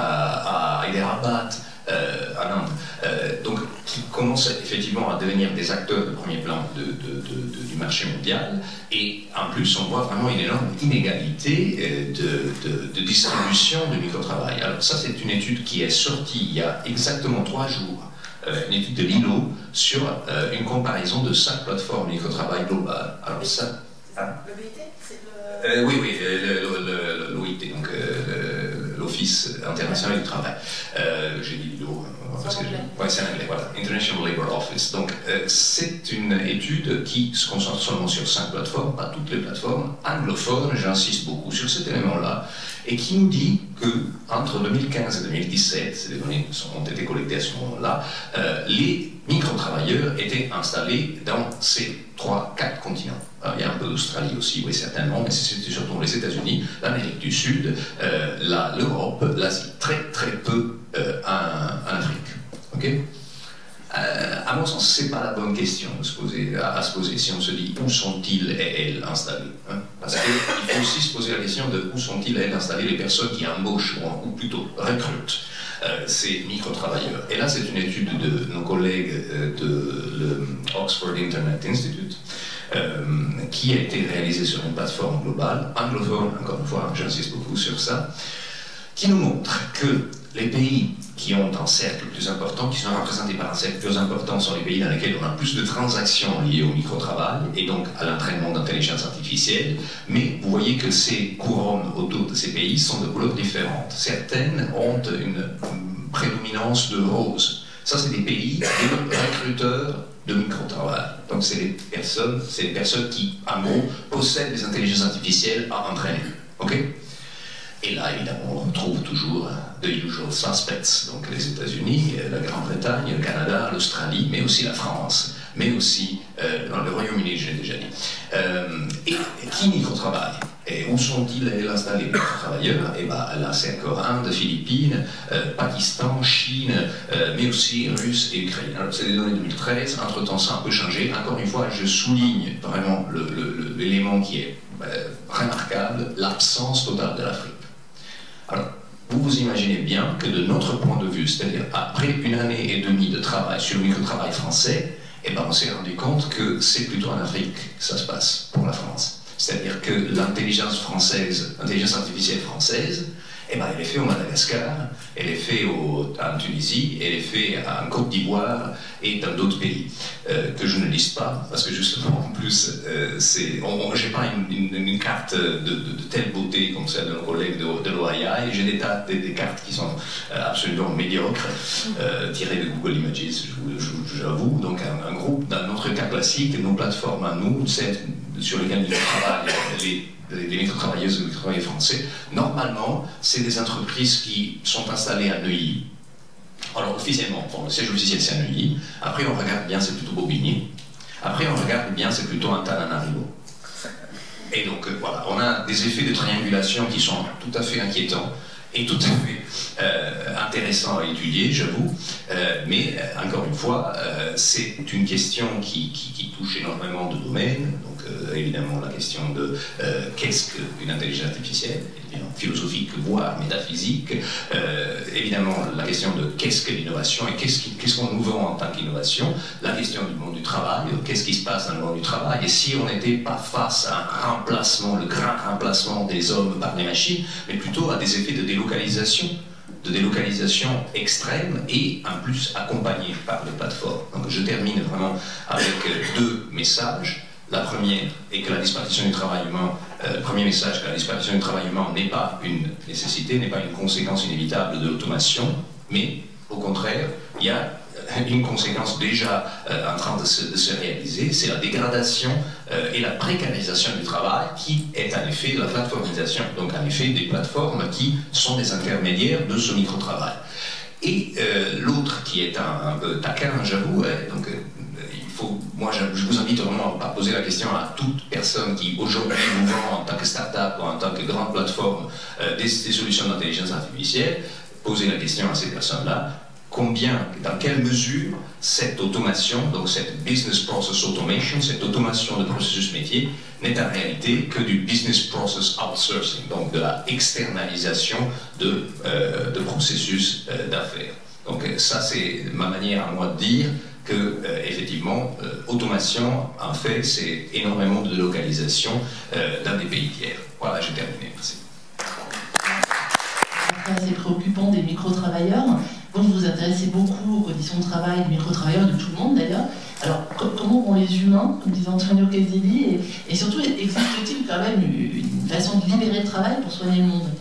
à, à Hyderabad, Euh, en Inde, euh, donc qui commencent effectivement à devenir des acteurs de premier plan de, de, de, de, du marché mondial, et en plus on voit vraiment une énorme inégalité euh, de, de, de distribution de micro-travail. Alors ça, c'est une étude qui est sortie il y a exactement trois jours, euh, une étude de l'I L O sur euh, une comparaison de cinq plateformes micro-travail globales. Alors ça... Hein? Le B I T, c'est le... Euh, oui, oui, l'O I T, donc euh, l'Office international du travail. Euh, J'ai dit l'I L O, parce que... Oui, c'est en anglais, voilà. International Labour Office. Donc, euh, c'est une étude qui se concentre seulement sur cinq plateformes, pas toutes les plateformes, anglophones, j'insiste beaucoup sur cet élément-là, et qui nous dit que entre deux mille quinze et deux mille dix-sept, ces données ont été collectées à ce moment-là, euh, les micro-travailleurs étaient installés dans ces trois, quatre continents. Alors, il y a un peu d'Australie aussi, oui, certainement, mais c'était surtout les États-Unis, l'Amérique du Sud, euh, l'Europe, l'Asie, très très peu euh, en, en Afrique. Okay, euh, à mon sens, ce n'est pas la bonne question de se poser, à, à se poser si on se dit où sont-ils et elles installés, hein? Parce qu'il faut aussi se poser la question de où sont-ils et elles installés les personnes qui embauchent, ou, ou plutôt recrutent euh, ces micro-travailleurs. Et là, c'est une étude de nos collègues euh, de l'Oxford Internet Institute, Euh, qui a été réalisé sur une plateforme globale, anglophone, encore une fois, j'insiste beaucoup sur ça, qui nous montre que les pays qui ont un cercle plus important, qui sont représentés par un cercle plus important, sont les pays dans lesquels on a plus de transactions liées au micro-travail et donc à l'entraînement d'intelligence artificielle, mais vous voyez que ces couronnes autour de ces pays sont de couleurs différentes. Certaines ont une prédominance de rose. Ça, c'est des pays de recruteurs de micro-travail. Donc c'est les personnes, c'est les personnes qui, en gros, possèdent des intelligences artificielles à entraîner. Ok? Et là, évidemment, on retrouve toujours the usual suspects, donc les États-Unis, la Grande-Bretagne, le Canada, l'Australie, mais aussi la France, mais aussi euh, dans le Royaume-Uni, je l'ai déjà dit. Euh, et, et qui micro-travaille? Et où sont-ils installés, les travailleurs? Et bien là, c'est encore Inde, Philippines, euh, Pakistan, Chine, euh, mais aussi Russe et Ukraine. Alors, c'est des données de deux mille treize, entre-temps, ça a un peu changé. Encore une fois, je souligne vraiment l'élément qui est euh, remarquable l'absence totale de l'Afrique. Alors, vous vous imaginez bien que de notre point de vue, c'est-à-dire après une année et demie de travail sur le micro-travail français, eh ben, on s'est rendu compte que c'est plutôt en Afrique que ça se passe pour la France. C'est-à-dire que l'intelligence française, l'intelligence artificielle française, eh ben, elle est faite au Madagascar, elle est faite au, en Tunisie, elle est faite en Côte d'Ivoire et dans d'autres pays euh, que je ne liste pas, parce que justement, en plus, euh, je n'ai pas une, une, une carte de, de, de telle beauté comme celle de nos collègues de, de l'O I A, et j'ai des, des, des cartes qui sont euh, absolument médiocres, euh, tirées de Google Images, j'avoue. Donc un, un groupe, dans notre cas classique, nos plateformes à nous, celles sur lesquelles nous travaillons, les les micro-travailleuses et les micro-travailleurs français, normalement, c'est des entreprises qui sont installées à Neuilly. Alors, officiellement, bon, le siège officiel, c'est à Neuilly. Après, on regarde bien, c'est plutôt Bobigny. Après, on regarde bien, c'est plutôt Antananarivo. Et donc, euh, voilà, on a des effets de triangulation qui sont tout à fait inquiétants et tout à fait euh, intéressants à étudier, j'avoue. Euh, mais, euh, encore une fois, euh, c'est une question qui, qui, qui touche énormément de domaines. Donc, euh, évidemment, la question de euh, qu'est-ce qu'une intelligence artificielle, évidemment, philosophique, voire métaphysique. Euh, évidemment, la question de qu'est-ce que l'innovation et qu'est-ce qu'est-ce qu'on nous vend en tant qu'innovation. La question du monde du travail, qu'est-ce qui se passe dans le monde du travail. Et si on n'était pas face à un remplacement, le grand remplacement des hommes par les machines, mais plutôt à des effets de délocalisation, de délocalisation extrême et en plus accompagnée par les plateformes. Donc je termine vraiment avec deux messages. La première est que la disparition du travail humain, euh, le premier message, que la disparition du travail humain n'est pas une nécessité, n'est pas une conséquence inévitable de l'automation, mais au contraire, il y a une conséquence déjà euh, en train de se, de se réaliser, c'est la dégradation euh, et la précarisation du travail qui est en effet la plateformisation, donc en effet des plateformes qui sont des intermédiaires de ce micro-travail. Et euh, l'autre qui est un, un peu taquin, j'avoue, hein, donc euh, il faut, moi je, je vous invite vraiment à poser la question à toute personne qui aujourd'hui vous vend en tant que start-up ou en tant que grande plateforme euh, des, des solutions d'intelligence artificielle, posez la question à ces personnes-là. Combien, dans quelle mesure cette automation, donc cette business process automation, cette automation de processus métier, n'est en réalité que du business process outsourcing, donc de la externalisation de, euh, de processus euh, d'affaires. Donc ça, c'est ma manière à moi de dire que, euh, effectivement, euh, automation, en fait, c'est énormément de localisation euh, dans des pays tiers. Voilà, j'ai terminé. Merci. C'est préoccupant des micro-travailleurs. Vous vous intéressez beaucoup aux conditions de travail des micro-travailleurs, de tout le monde d'ailleurs. Alors, comment vont les humains, comme disait Antonio Casilli, et, et surtout, existe-t-il quand même une façon de libérer le travail pour soigner le monde?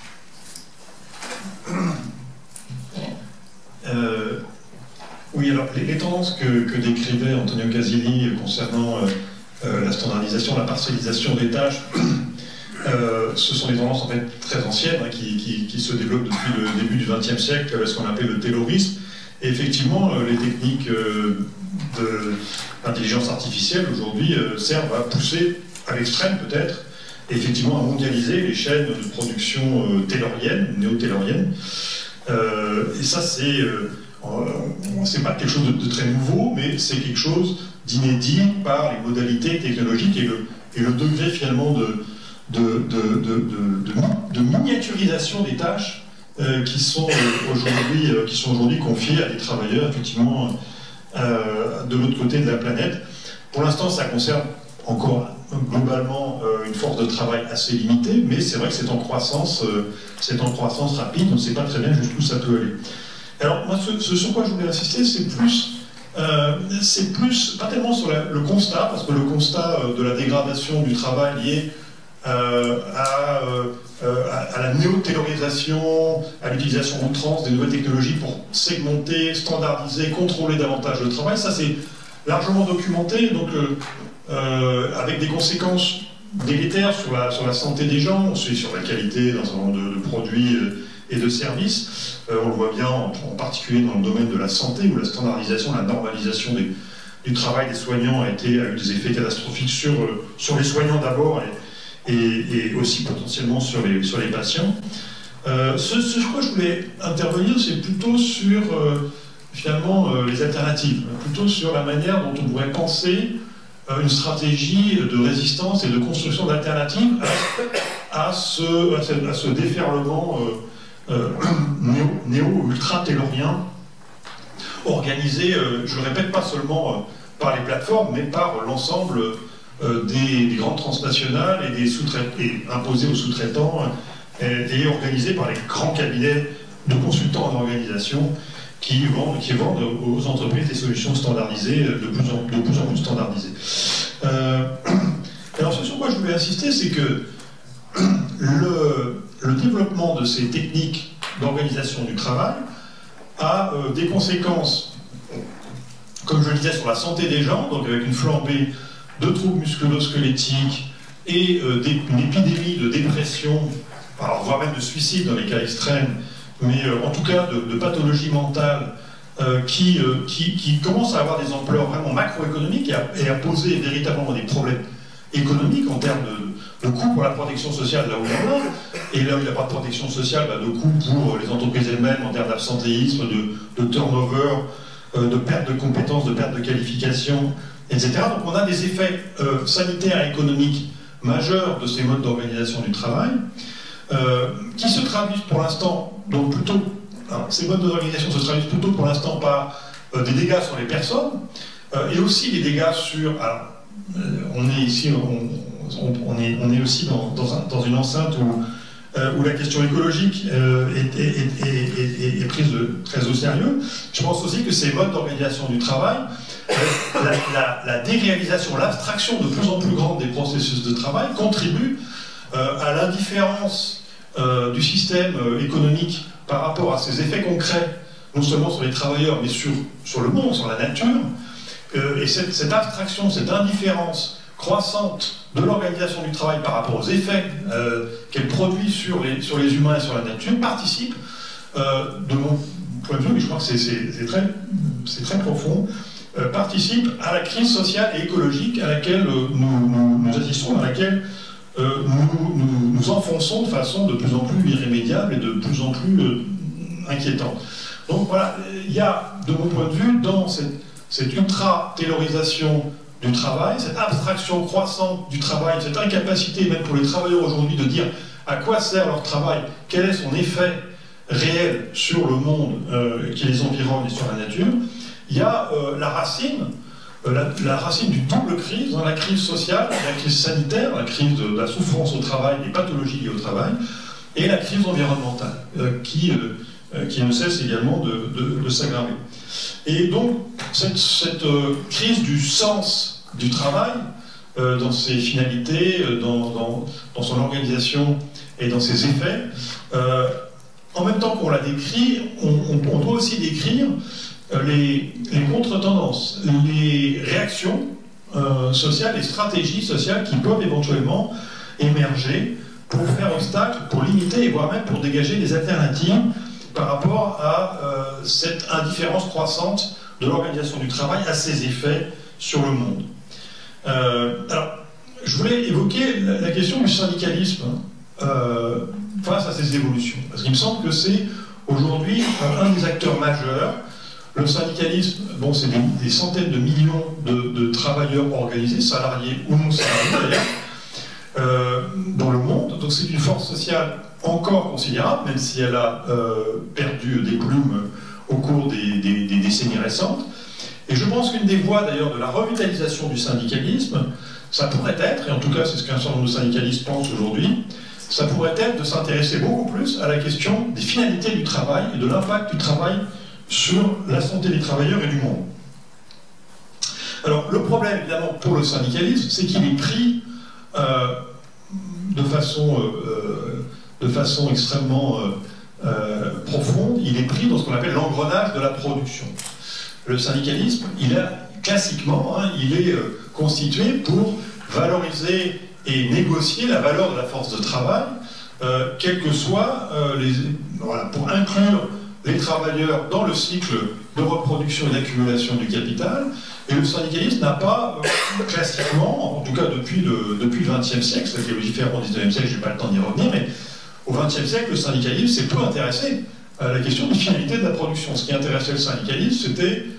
euh, Oui, alors les, les tendances que, que décrivait Antonio Casilli concernant euh, euh, la standardisation, la partialisation des tâches, Euh, ce sont des tendances en fait très anciennes hein, qui, qui, qui se développent depuis le début du vingtième siècle, ce qu'on appelait le taylorisme. Et effectivement, euh, les techniques euh, d'intelligence artificielle aujourd'hui euh, servent à pousser à l'extrême peut-être, et effectivement à mondialiser les chaînes de production euh, tayloriennes, néo-tayloriennes. Euh, et ça, c'est euh, c'est pas quelque chose de, de très nouveau, mais c'est quelque chose d'inédit par les modalités technologiques et le, et le degré finalement de De, de, de, de, de miniaturisation des tâches euh, qui sont euh, aujourd'hui euh, qui sont aujourd'hui confiées à des travailleurs effectivement euh, de l'autre côté de la planète. Pour l'instant, ça concerne encore globalement euh, une force de travail assez limitée, mais c'est vrai que c'est en croissance, euh, c'est en croissance rapide. On ne sait pas très bien jusqu'où ça peut aller. Alors moi, ce, ce sur quoi je voulais insister, c'est plus euh, c'est plus pas tellement sur la, le constat, parce que le constat euh, de la dégradation du travail lié Euh, à, euh, à, à la néo-taylorisation, à l'utilisation outrance des nouvelles technologies pour segmenter, standardiser, contrôler davantage le travail. Ça, c'est largement documenté, donc euh, euh, avec des conséquences délétères sur la, sur la santé des gens, aussi sur la qualité d'un certain nombre de, de produits et de services. Euh, on le voit bien en, en particulier dans le domaine de la santé, où la standardisation, la normalisation des, du travail des soignants a, été, a eu des effets catastrophiques sur, sur les soignants d'abord, et Et, et aussi potentiellement sur les, sur les patients. Euh, ce, ce sur quoi je voulais intervenir, c'est plutôt sur euh, finalement euh, les alternatives, plutôt sur la manière dont on pourrait penser euh, une stratégie de résistance et de construction d'alternatives à, à, ce, à, ce, à ce déferlement euh, euh, néo-ultra-taylorien, organisé, euh, je le répète, pas seulement euh, par les plateformes, mais par l'ensemble euh, des, des grandes transnationales et, des et imposées aux sous-traitants et, et organisé par les grands cabinets de consultants en organisation qui vendent, qui vendent aux entreprises des solutions standardisées, de plus en, de plus, en plus standardisées. Euh, alors ce sur quoi je voulais insister, c'est que le, le développement de ces techniques d'organisation du travail a euh, des conséquences, comme je le disais, sur la santé des gens, donc avec une flambée de troubles musculo-squelettiques et euh, des, une épidémie de dépression, alors, voire même de suicide dans les cas extrêmes, mais euh, en tout cas de, de pathologies mentales euh, qui, euh, qui, qui commencent à avoir des ampleurs vraiment macroéconomiques et à, et à poser véritablement des problèmes économiques en termes de, de coûts pour la protection sociale là où il y en a, et là où il n'y a pas de protection sociale, bah, de coûts pour les entreprises elles-mêmes en termes d'absentéisme, de, de turnover, euh, de perte de compétences, de perte de qualification, et cetera. Donc on a des effets euh, sanitaires et économiques majeurs de ces modes d'organisation du travail, Euh, qui se traduisent pour l'instant, donc plutôt, hein, ces modes d'organisation se traduisent plutôt pour l'instant par euh, des dégâts sur les personnes, euh, et aussi des dégâts sur, alors, euh, on est ici, on, on, on, est, on est aussi dans, dans, un, dans une enceinte où, euh, où la question écologique euh, est, est, est, est, est, est prise de, très au sérieux. Je pense aussi que ces modes d'organisation du travail, la, la, la déréalisation, l'abstraction de plus en plus grande des processus de travail contribue Euh, à l'indifférence euh, du système euh, économique par rapport à ses effets concrets, non seulement sur les travailleurs, mais sur, sur le monde, sur la nature. Euh, et cette, cette abstraction, cette indifférence croissante de l'organisation du travail par rapport aux effets euh, qu'elle produit sur les, sur les humains et sur la nature participe, euh, de mon point de vue, mais je crois que c'est très, très profond, euh, participe à la crise sociale et écologique à laquelle euh, nous, nous, nous assistons, à laquelle Euh, nous, nous, nous enfonçons de façon de plus en plus irrémédiable et de plus en plus euh, inquiétante. Donc voilà, il y a, de mon point de vue, dans cette, cette ultra-taylorisation du travail, cette abstraction croissante du travail, cette incapacité même pour les travailleurs aujourd'hui de dire à quoi sert leur travail, quel est son effet réel sur le monde euh, qui les environne et sur la nature, il y a euh, la racine La, la racine d'une double crise, hein, la crise sociale, la crise sanitaire, la crise de, de la souffrance au travail, des pathologies liées au travail, et la crise environnementale, euh, qui, euh, qui ne cesse également de, de, de s'aggraver. Et donc, cette, cette euh, crise du sens du travail, euh, dans ses finalités, euh, dans, dans, dans son organisation et dans ses effets, euh, en même temps qu'on la décrit, on, on, on doit aussi décrire les, les contre-tendances, les réactions euh, sociales, les stratégies sociales qui peuvent éventuellement émerger pour faire obstacle, pour limiter et voire même pour dégager des alternatives par rapport à euh, cette indifférence croissante de l'organisation du travail à ses effets sur le monde. Euh, alors, je voulais évoquer la, la question du syndicalisme euh, face à ces évolutions, parce qu'il me semble que c'est aujourd'hui un des acteurs majeurs. Le syndicalisme, bon, c'est des, des centaines de millions de, de travailleurs organisés, salariés ou non salariés d'ailleurs, euh, dans le monde. Donc c'est une force sociale encore considérable, même si elle a euh, perdu des plumes au cours des, des, des décennies récentes. Et je pense qu'une des voies d'ailleurs de la revitalisation du syndicalisme, ça pourrait être, et en tout cas c'est ce qu'un certain nombre de syndicalistes pensent aujourd'hui, ça pourrait être de s'intéresser beaucoup plus à la question des finalités du travail et de l'impact du travail sur la santé des travailleurs et du monde. Alors, le problème, évidemment, pour le syndicalisme, c'est qu'il est pris euh, de, façon, euh, de façon extrêmement euh, euh, profonde, il est pris dans ce qu'on appelle l'engrenage de la production. Le syndicalisme, il a, classiquement, hein, il est euh, constitué pour valoriser et négocier la valeur de la force de travail, euh, quel que soit euh, les... Voilà, pour inclure les travailleurs dans le cycle de reproduction et d'accumulation du capital, et le syndicalisme n'a pas, euh, classiquement, en tout cas depuis le, depuis le vingtième siècle, ça a été différent au dix-neuvième siècle, je n'ai pas le temps d'y revenir, mais au vingtième siècle, le syndicalisme s'est peu intéressé à la question des finalités de la production. Ce qui intéressait le syndicalisme, c'était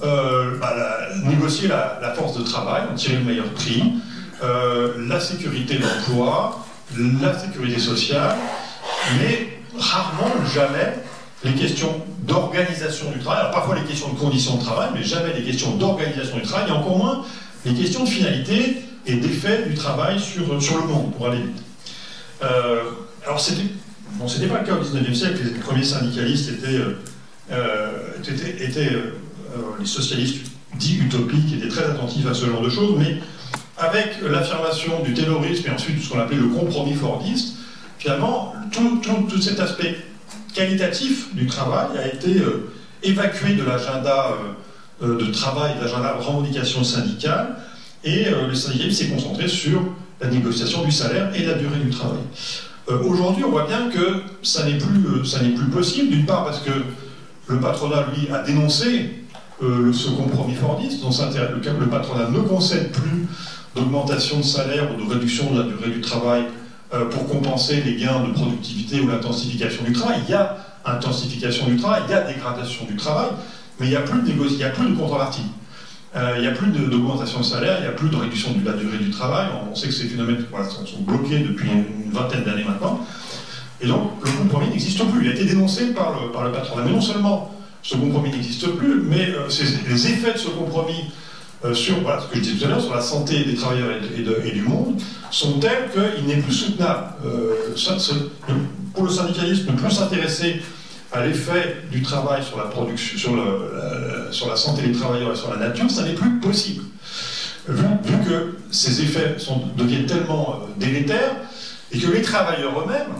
euh, bah, la, négocier la, la force de travail, en tirer le meilleur prix, euh, la sécurité d'emploi, la sécurité sociale, mais rarement, jamais, les questions d'organisation du travail, alors parfois les questions de conditions de travail, mais jamais les questions d'organisation du travail, et encore moins les questions de finalité et d'effet du travail sur, sur le monde, pour aller vite. Euh, alors c'était bon, c'était pas le cas au dix-neuvième siècle, les premiers syndicalistes étaient, euh, étaient, étaient euh, les socialistes dits utopiques, étaient très attentifs à ce genre de choses, mais avec l'affirmation du taylorisme et ensuite ce qu'on appelait le compromis fordiste, finalement, tout, tout, tout cet aspect qualitatif du travail a été euh, évacué de l'agenda euh, de travail, de l'agenda de revendication syndicale, et euh, le syndicalisme s'est concentré sur la négociation du salaire et la durée du travail. Euh, Aujourd'hui, on voit bien que ça n'est plus, euh, ça n'est plus possible, d'une part parce que le patronat, lui, a dénoncé euh, ce compromis fordiste, dont le, le patronat ne concède plus d'augmentation de salaire ou de réduction de la durée du travail euh, pour compenser les gains de productivité ou l'intensification du travail. Il y a intensification du travail, il y a dégradation du travail, mais il n'y a plus de négoci- il n'y a plus de contrepartie. Euh, il n'y a plus d'augmentation de, de salaire, il n'y a plus de réduction de la durée du travail. On sait que ces phénomènes voilà, sont, sont bloqués depuis une vingtaine d'années maintenant. Et donc, le compromis n'existe plus. Il a été dénoncé par le, par le patronat. Mais non seulement ce compromis n'existe plus, mais euh, les effets de ce compromis euh, sur, voilà, ce que je disais tout à l'heure, sur la santé des travailleurs et, de, et, de, et du monde, sont tels qu'il n'est plus soutenable. Euh, ça, pour le syndicalisme, ne plus s'intéresser à l'effet du travail sur la production, sur, le, la, sur la santé des travailleurs et sur la nature, ça n'est plus possible. Vu, vu que ces effets sont, deviennent tellement euh, délétères, et que les travailleurs eux-mêmes,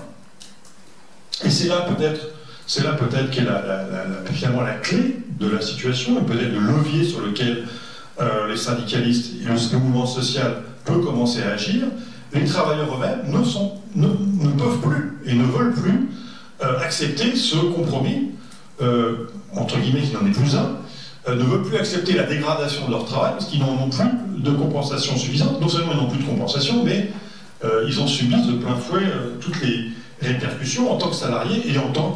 et c'est là peut-être c'est là peut-être qu'est la, la, la, finalement la clé de la situation, et peut-être le levier sur lequel euh, les syndicalistes et le, le mouvement social peut commencer à agir, les travailleurs eux-mêmes ne, sont, ne, ne peuvent plus et ne veulent plus Euh, accepter ce compromis, euh, entre guillemets, qui n'en est plus un, euh, ne veulent plus accepter la dégradation de leur travail parce qu'ils n'en ont plus de compensation suffisante. Non seulement ils n'ont plus de compensation, mais euh, ils ont subi de plein fouet euh, toutes les répercussions en tant que salariés et en tant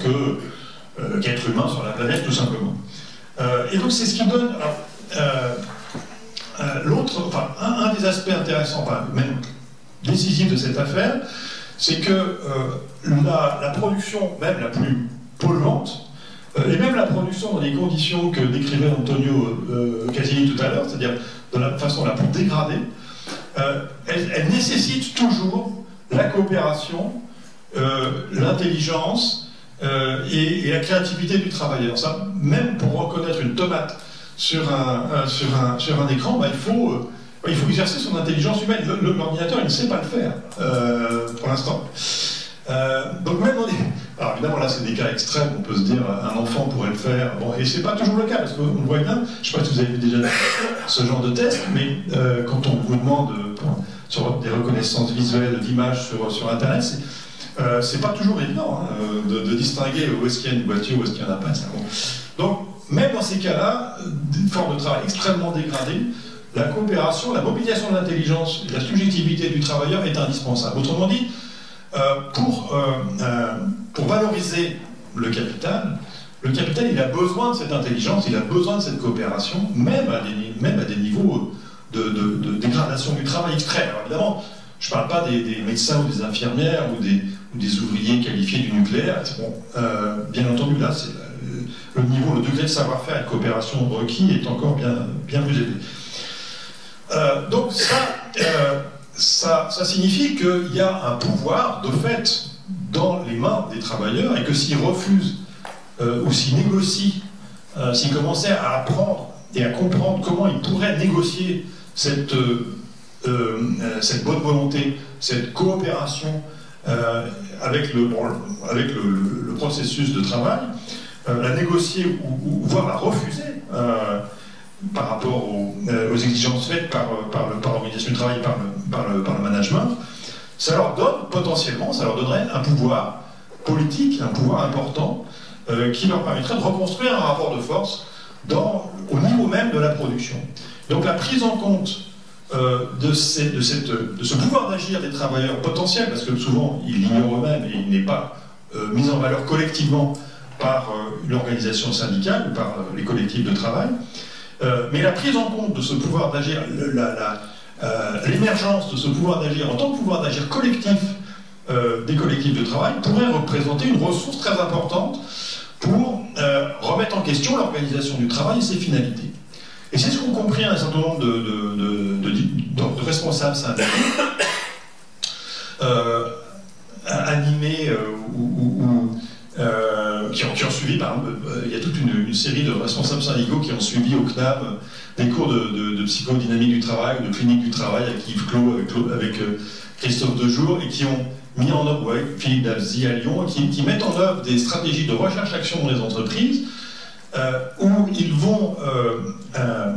euh, qu'être humain sur la planète, tout simplement. Euh, et donc c'est ce qui donne... Euh, euh, l'autre, enfin, un, un des aspects intéressants, enfin, même décisifs de cette affaire, c'est que euh, la, la production, même la plus polluante, euh, et même la production dans les conditions que décrivait Antonio euh, Casilli tout à l'heure, c'est-à-dire de la façon la plus dégradée, euh, elle, elle nécessite toujours la coopération, euh, l'intelligence euh, et, et la créativité du travailleur. Ça, même pour reconnaître une tomate sur un, euh, sur un, sur un écran, bah, il faut... Euh, il faut exercer son intelligence humaine. L'ordinateur, il ne sait pas le faire, euh, pour l'instant. Euh, donc même on est... Alors évidemment, là, c'est des cas extrêmes, on peut se dire, un enfant pourrait le faire. Bon, et c'est pas toujours le cas, parce qu'on le voit bien, je ne sais pas si vous avez vu déjà ce genre de test, mais euh, quand on vous demande euh, sur des reconnaissances visuelles d'images sur, sur Internet, c'est euh, c'est pas toujours évident hein, de, de distinguer où est-ce qu'il y a une voiture, où est-ce qu'il n'y en a pas. Bon. Donc, même dans ces cas-là, des formes de travail extrêmement dégradées, la coopération, la mobilisation de l'intelligence et de la subjectivité du travailleur est indispensable. Autrement dit, euh, pour, euh, euh, pour valoriser le capital, le capital il a besoin de cette intelligence, il a besoin de cette coopération, même à des, même à des niveaux de, de, de dégradation du travail extrême. Alors évidemment, je ne parle pas des, des médecins ou des infirmières ou des, ou des ouvriers qualifiés du nucléaire. Bon, euh, bien entendu, là, c'est le, le niveau, le degré de savoir-faire et de coopération requis est encore bien, bien plus élevé. Euh, donc ça, euh, ça, ça signifie qu'il y a un pouvoir de fait dans les mains des travailleurs et que s'ils refusent euh, ou s'ils négocient, euh, s'ils commençaient à apprendre et à comprendre comment ils pourraient négocier cette, euh, euh, cette bonne volonté, cette coopération euh, avec, le, bon, avec le, le, le processus de travail, euh, la négocier ou, ou voire la refuser euh, par rapport aux, euh, aux exigences faites par, par, le, par l'organisation du travail, par le, par, le, par le management, ça leur donne potentiellement, ça leur donnerait un pouvoir politique, un pouvoir important, euh, qui leur permettrait de reconstruire un rapport de force dans, au niveau même de la production. Donc la prise en compte euh, de, ces, de, cette, de ce pouvoir d'agir des travailleurs potentiels, parce que souvent ils l'ignorent eux-mêmes et il n'est pas euh, mis en valeur collectivement par euh, une organisation syndicale ou par euh, les collectifs de travail, Euh, mais la prise en compte de ce pouvoir d'agir, l'émergence de ce pouvoir d'agir en tant que pouvoir d'agir collectif euh, des collectifs de travail pourrait représenter une ressource très importante pour euh, remettre en question l'organisation du travail et ses finalités. Et c'est ce qu'ont compris un certain nombre de, de, de, de, de, de responsables syndicaux euh, animés euh, ou, ou, ou euh, qui, ont, qui ont suivi, par exemple, euh, il y a toute une, une série de responsables syndicaux qui ont suivi au C N A M euh, des cours de, de, de psychodynamique du travail ou de clinique du travail avec Yves Clos, avec, avec euh, Christophe Dejour, et qui ont mis en œuvre, ouais, Philippe Davzy à Lyon, qui, qui mettent en œuvre des stratégies de recherche-action dans les entreprises, euh, où ils vont euh, euh,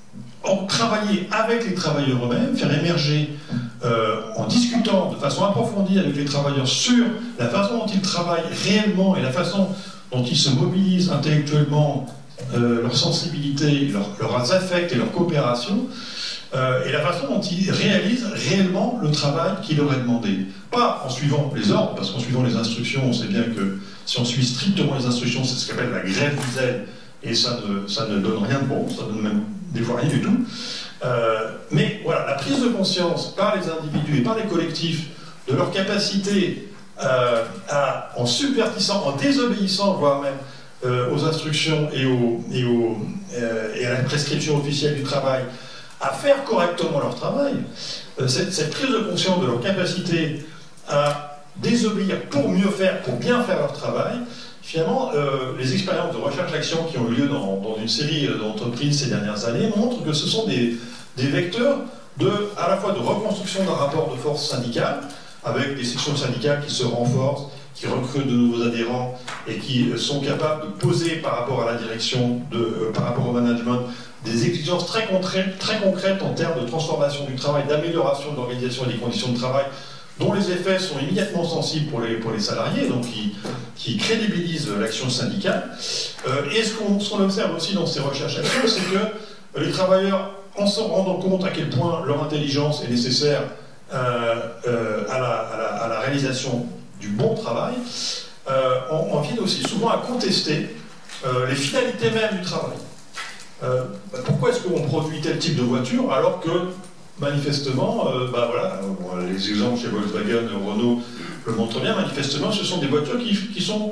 travailler avec les travailleurs eux-mêmes, faire émerger, euh, en discutant de façon approfondie avec les travailleurs sur la façon dont ils travaillent réellement et la façon dont ils se mobilisent intellectuellement, euh, leur sensibilité, leur, leurs affects et leur coopération, Euh, et la façon dont ils réalisent réellement le travail qui leur est demandé. Pas en suivant les ordres, parce qu'en suivant les instructions, on sait bien que si on suit strictement les instructions, c'est ce qu'on appelle la grève du zèle, et ça ne, ça ne donne rien de bon, ça ne donne même des fois rien du tout. Euh, mais voilà, la prise de conscience par les individus et par les collectifs de leur capacité euh, à, en subvertissant, en désobéissant, voire même euh, aux instructions et, aux, et, aux, euh, et à la prescription officielle du travail, à faire correctement leur travail, euh, cette, cette prise de conscience de leur capacité à désobéir pour mieux faire, pour bien faire leur travail, finalement, euh, les expériences de recherche-action qui ont eu lieu dans, dans une série d'entreprises ces dernières années montrent que ce sont des, des vecteurs de, à la fois de reconstruction d'un rapport de force syndicale, avec des sections syndicales qui se renforcent, qui recrutent de nouveaux adhérents et qui sont capables de poser par rapport à la direction, de, euh, par rapport au management, des exigences très concrètes, très concrètes en termes de transformation du travail, d'amélioration de l'organisation et des conditions de travail, dont les effets sont immédiatement sensibles pour les, pour les salariés, donc qui, qui crédibilisent l'action syndicale. Euh, et ce qu'on ce qu'on observe aussi dans ces recherches-actions, c'est que les travailleurs, en se rendant compte à quel point leur intelligence est nécessaire euh, euh, à, la, à, la, à la réalisation du bon travail, euh, en, en viennent aussi souvent à contester euh, les finalités mêmes du travail. Euh, bah pourquoi est-ce qu'on produit tel type de voiture alors que, manifestement, euh, bah voilà, bon, les exemples chez Volkswagen et Renault le montrent bien, manifestement, ce sont des voitures qui, qui sont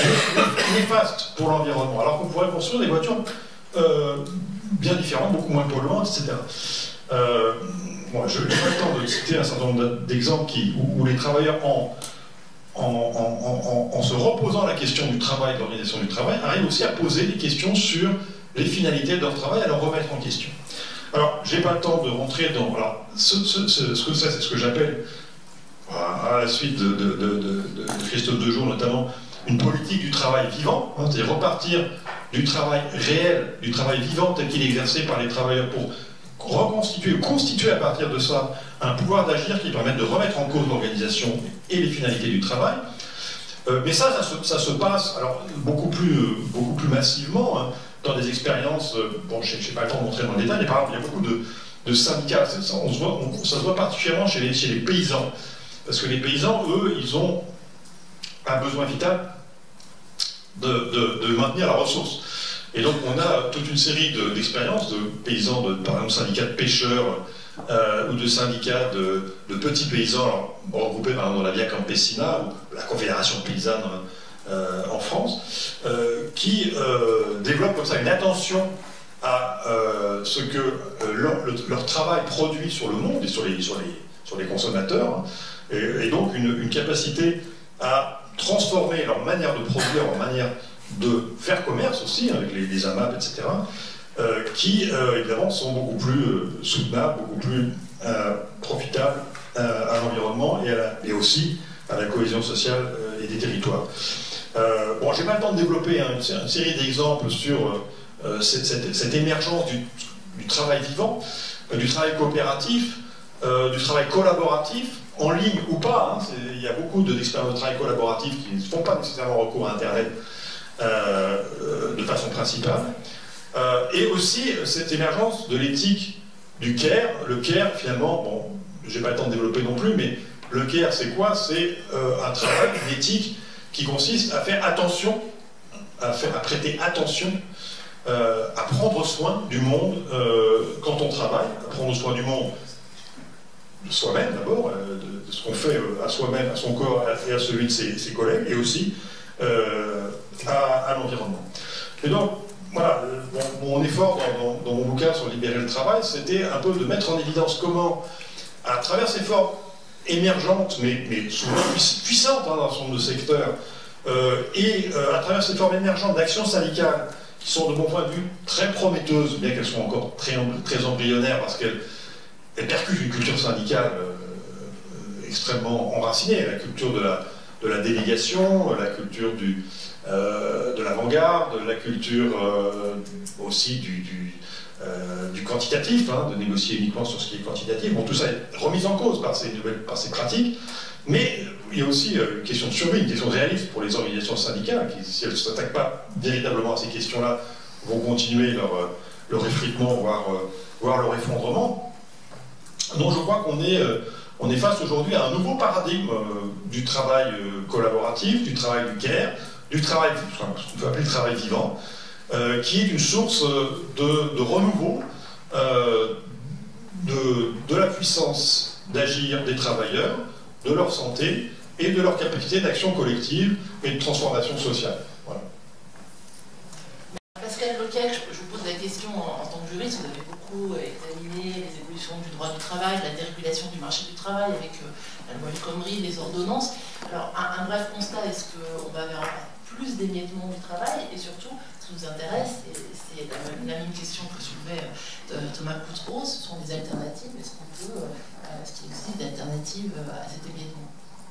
néfastes pour l'environnement, alors qu'on pourrait construire des voitures euh, bien différentes, beaucoup moins polluantes, et cetera. Euh, bon, je n'ai pas le temps de citer un certain nombre d'exemples où, où les travailleurs, en, en, en, en, en se reposant la question du travail, de l'organisation du travail, arrivent aussi à poser des questions sur les finalités de leur travail, à leur remettre en question. Alors, je n'ai pas le temps de rentrer dans... Alors, ce, ce, ce, ce que c'est, c'est ce que j'appelle, à la suite de, de, de, de, de Christophe Dejour notamment, une politique du travail vivant, hein, c'est-à-dire repartir du travail réel, du travail vivant tel qu'il est exercé par les travailleurs pour reconstituer, constituer à partir de ça un pouvoir d'agir qui permette de remettre en cause l'organisation et les finalités du travail. Euh, mais ça, ça se, ça se passe alors, beaucoup, plus, euh, beaucoup plus massivement, hein, dans des expériences, euh, bon, je n'ai pas le temps de montrer dans le détail, mais par exemple, il y a beaucoup de, de syndicats, ça, on se voit, on, ça se voit particulièrement chez les, chez les paysans, parce que les paysans, eux, ils ont un besoin vital de, de, de maintenir la ressource. Et donc on a toute une série d'expériences de, de paysans, de, par exemple syndicats de pêcheurs, euh, ou de syndicats de, de petits paysans, alors, regroupés par exemple dans la Via Campesina, ou la Confédération Paysanne euh, en France, euh, qui euh, développent comme ça une attention à euh, ce que euh, leur, le, leur travail produit sur le monde et sur les, sur les, sur les consommateurs, hein, et, et donc une, une capacité à transformer leur manière de produire en manière de faire commerce aussi, avec les, les A M A P, et cetera, euh, qui, euh, évidemment, sont beaucoup plus euh, soutenables, beaucoup plus euh, profitables euh, à l'environnement et, et aussi à la cohésion sociale euh, et des territoires. Euh, bon, j'ai pas le temps de développer hein, une, une série d'exemples sur euh, cette, cette, cette émergence du, du travail vivant, euh, du travail coopératif, euh, du travail collaboratif, en ligne ou pas. Hein, il y a beaucoup d'expériences de travail collaboratif qui ne font pas nécessairement recours à Internet euh, euh, de façon principale. Euh, et aussi cette émergence de l'éthique du care. Le care, finalement, bon, j'ai pas le temps de développer non plus, mais le care, c'est quoi? C'est euh, un travail, une éthique qui consiste à faire attention, à, faire, à prêter attention euh, à prendre soin du monde euh, quand on travaille, à prendre soin du monde de soi-même d'abord, euh, de, de ce qu'on fait euh, à soi-même, à son corps et à celui de ses, ses collègues, et aussi euh, à, à l'environnement. Et donc, voilà, mon, mon effort dans, dans, dans mon bouquin sur libérer le travail, c'était un peu de mettre en évidence comment, à travers ces formes émergentes, mais, mais souvent puissantes hein, dans un certain nombre de secteurs, euh, et euh, à travers ces formes émergentes d'action syndicale, qui sont de mon point de vue très prometteuses, bien qu'elles soient encore très, très embryonnaires, parce qu'elles elles percutent une culture syndicale euh, euh, extrêmement enracinée, la culture de la, de la délégation, la culture du, euh, de l'avant-garde, la culture euh, aussi du, du, euh, du quantitatif, hein, de négocier uniquement sur ce qui est quantitatif. Bon, tout ça est remis en cause par ces, nouvelles, par ces pratiques, mais il y a aussi euh, une question de survie, une question réaliste pour les organisations syndicales, qui, si elles ne s'attaquent pas véritablement à ces questions-là, vont continuer leur, leur effritement, voire, euh, voire leur effondrement. Donc je crois qu'on est, euh, on est face aujourd'hui à un nouveau paradigme euh, du travail euh, collaboratif, du travail du care, du travail, ce qu'on peut appeler le travail vivant, euh, qui est une source de, de renouveau euh, de, de la puissance d'agir des travailleurs, de leur santé et de leur capacité d'action collective et de transformation sociale. Voilà. Pascal Loquet, je vous pose la question en, en tant que juriste, vous avez beaucoup examiné les évolutions du droit du travail, la dérégulation du marché du travail avec euh, la loi El Khomri, les ordonnances. Alors, un, un bref constat, est-ce qu'on va vers encore plus d'émiettement du travail? Et surtout, ce qui nous intéresse, et c'est la, la même question que soulevait euh, Thomas Coutreau, ce sont des alternatives. Est-ce qu'on peut, euh, est-ce qu'il existe d'alternatives à cet émiettement?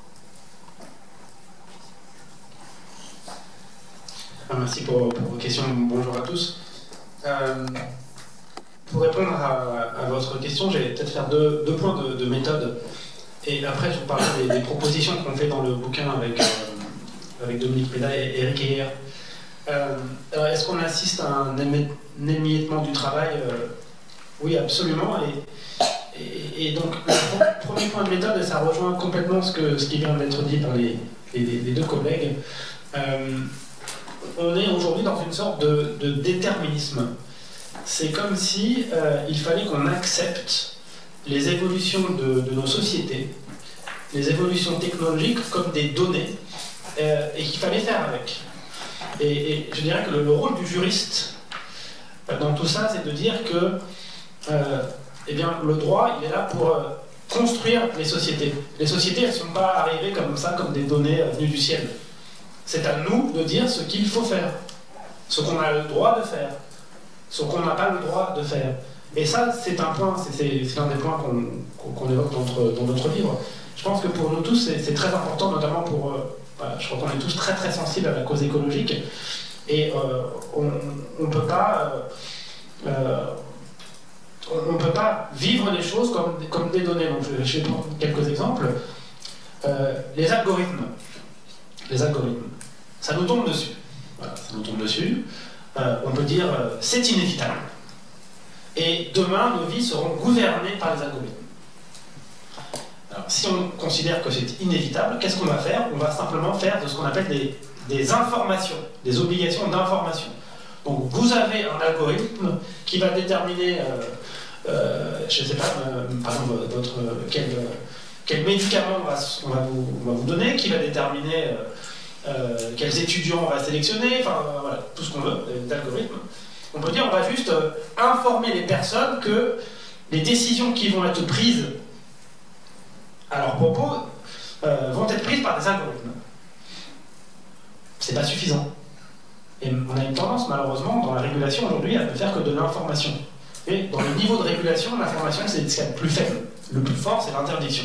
Merci pour, pour vos questions. Bonjour à tous. Euh, pour répondre à, à votre question, je vais peut-être faire deux, deux points de, de méthode. Et après, je vous parlerai des, des propositions qu'on fait dans le bouquin avec, euh, avec Dominique Méda et Eric Heyer. Euh, alors, est-ce qu'on assiste à un émiettement du travail? euh, Oui, absolument. Et, et, et donc, le premier point de méthode, et ça rejoint complètement ce, que, ce qui vient d'être dit par les, les, les deux collègues. Euh, On est aujourd'hui dans une sorte de, de déterminisme. C'est comme si euh, il fallait qu'on accepte les évolutions de, de nos sociétés, les évolutions technologiques comme des données, euh, et qu'il fallait faire avec. Et, et je dirais que le, le rôle du juriste euh, dans tout ça, c'est de dire que euh, eh bien, le droit, il est là pour euh, construire les sociétés. Les sociétés, elles ne sont pas arrivées comme ça, comme des données euh, venues du ciel. C'est à nous de dire ce qu'il faut faire, ce qu'on a le droit de faire, ce qu'on n'a pas le droit de faire. Et ça, c'est un point, c'est l'un des points qu'on qu'on évoque dans notre, dans notre livre. Je pense que pour nous tous, c'est très important, notamment pour... Euh, bah, je crois qu'on est tous très très sensibles à la cause écologique. Et euh, on ne peut pas... Euh, euh, on ne peut pas vivre les choses comme, comme des données. Donc je, je vais prendre quelques exemples. Euh, les algorithmes. Les algorithmes. Ça nous tombe dessus. Voilà, ça nous tombe dessus. Euh, on peut dire euh, c'est inévitable. Et demain, nos vies seront gouvernées par les algorithmes. Alors, si on considère que c'est inévitable, qu'est-ce qu'on va faire? On va simplement faire de ce qu'on appelle des, des informations, des obligations d'information. Donc vous avez un algorithme qui va déterminer, euh, euh, je ne sais pas, euh, par exemple, votre, euh, quel, euh, quel médicament on va, on, va vous, on va vous donner, qui va déterminer euh, euh, quels étudiants on va sélectionner, enfin voilà, tout ce qu'on veut, d'algorithmes. On peut dire on va juste euh, informer les personnes que les décisions qui vont être prises à leur propos euh, vont être prises par des algorithmes. C'est pas suffisant. Et on a une tendance, malheureusement, dans la régulation aujourd'hui, à ne faire que de l'information. Et dans le niveau de régulation, l'information, c'est ce qu'il y a de plus faible. Le plus fort, c'est l'interdiction.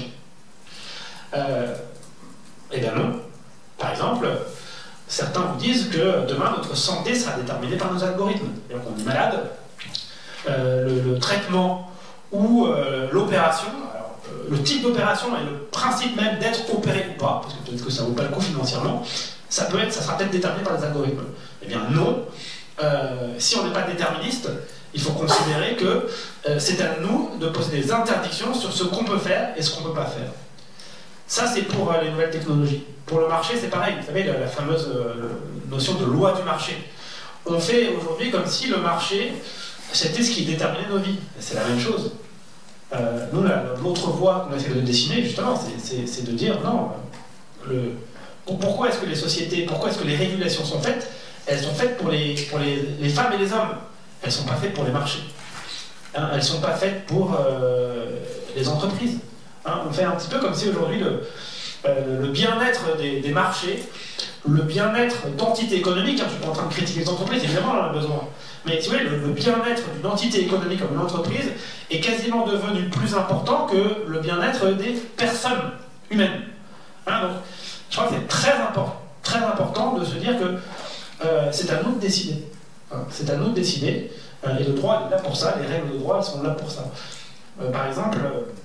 Euh, eh bien non. Par exemple, certains vous disent que demain, notre santé sera déterminée par nos algorithmes. Donc on est malade, euh, le, le traitement ou euh, l'opération, euh, le type d'opération et le principe même d'être opéré ou pas, parce que peut-être que ça ne vaut pas le coup financièrement, ça, peut être, ça sera peut-être déterminé par les algorithmes. Eh bien non, euh, si on n'est pas déterministe, il faut considérer que euh, c'est à nous de poser des interdictions sur ce qu'on peut faire et ce qu'on ne peut pas faire. Ça, c'est pour euh, les nouvelles technologies. Pour le marché, c'est pareil. Vous savez, la, la fameuse euh, notion de loi du marché. on fait aujourd'hui comme si le marché, c'était ce qui déterminait nos vies. C'est la même chose. Euh, nous, l'autre voie qu'on essaie de dessiner, justement, c'est de dire non. Le, pourquoi est-ce que les sociétés, pourquoi est-ce que les régulations sont faites? Elles sont faites pour les, pour les, les femmes et les hommes. Elles ne sont pas faites pour les marchés. Hein, elles ne sont pas faites pour euh, les entreprises. Hein, on fait un petit peu comme si aujourd'hui le, euh, le bien-être des, des marchés, le bien-être d'entités économiques, hein, je ne suis pas en train de critiquer les entreprises, évidemment on en a besoin, mais si vous voulez, le, le bien-être d'une entité économique comme une entreprise est quasiment devenu plus important que le bien-être des personnes humaines. Hein, donc, je crois que c'est très important, très important de se dire que euh, c'est à nous de décider. Hein, c'est à nous de décider, euh, et le droit est là pour ça, les règles de droit elles sont là pour ça. Euh, par exemple,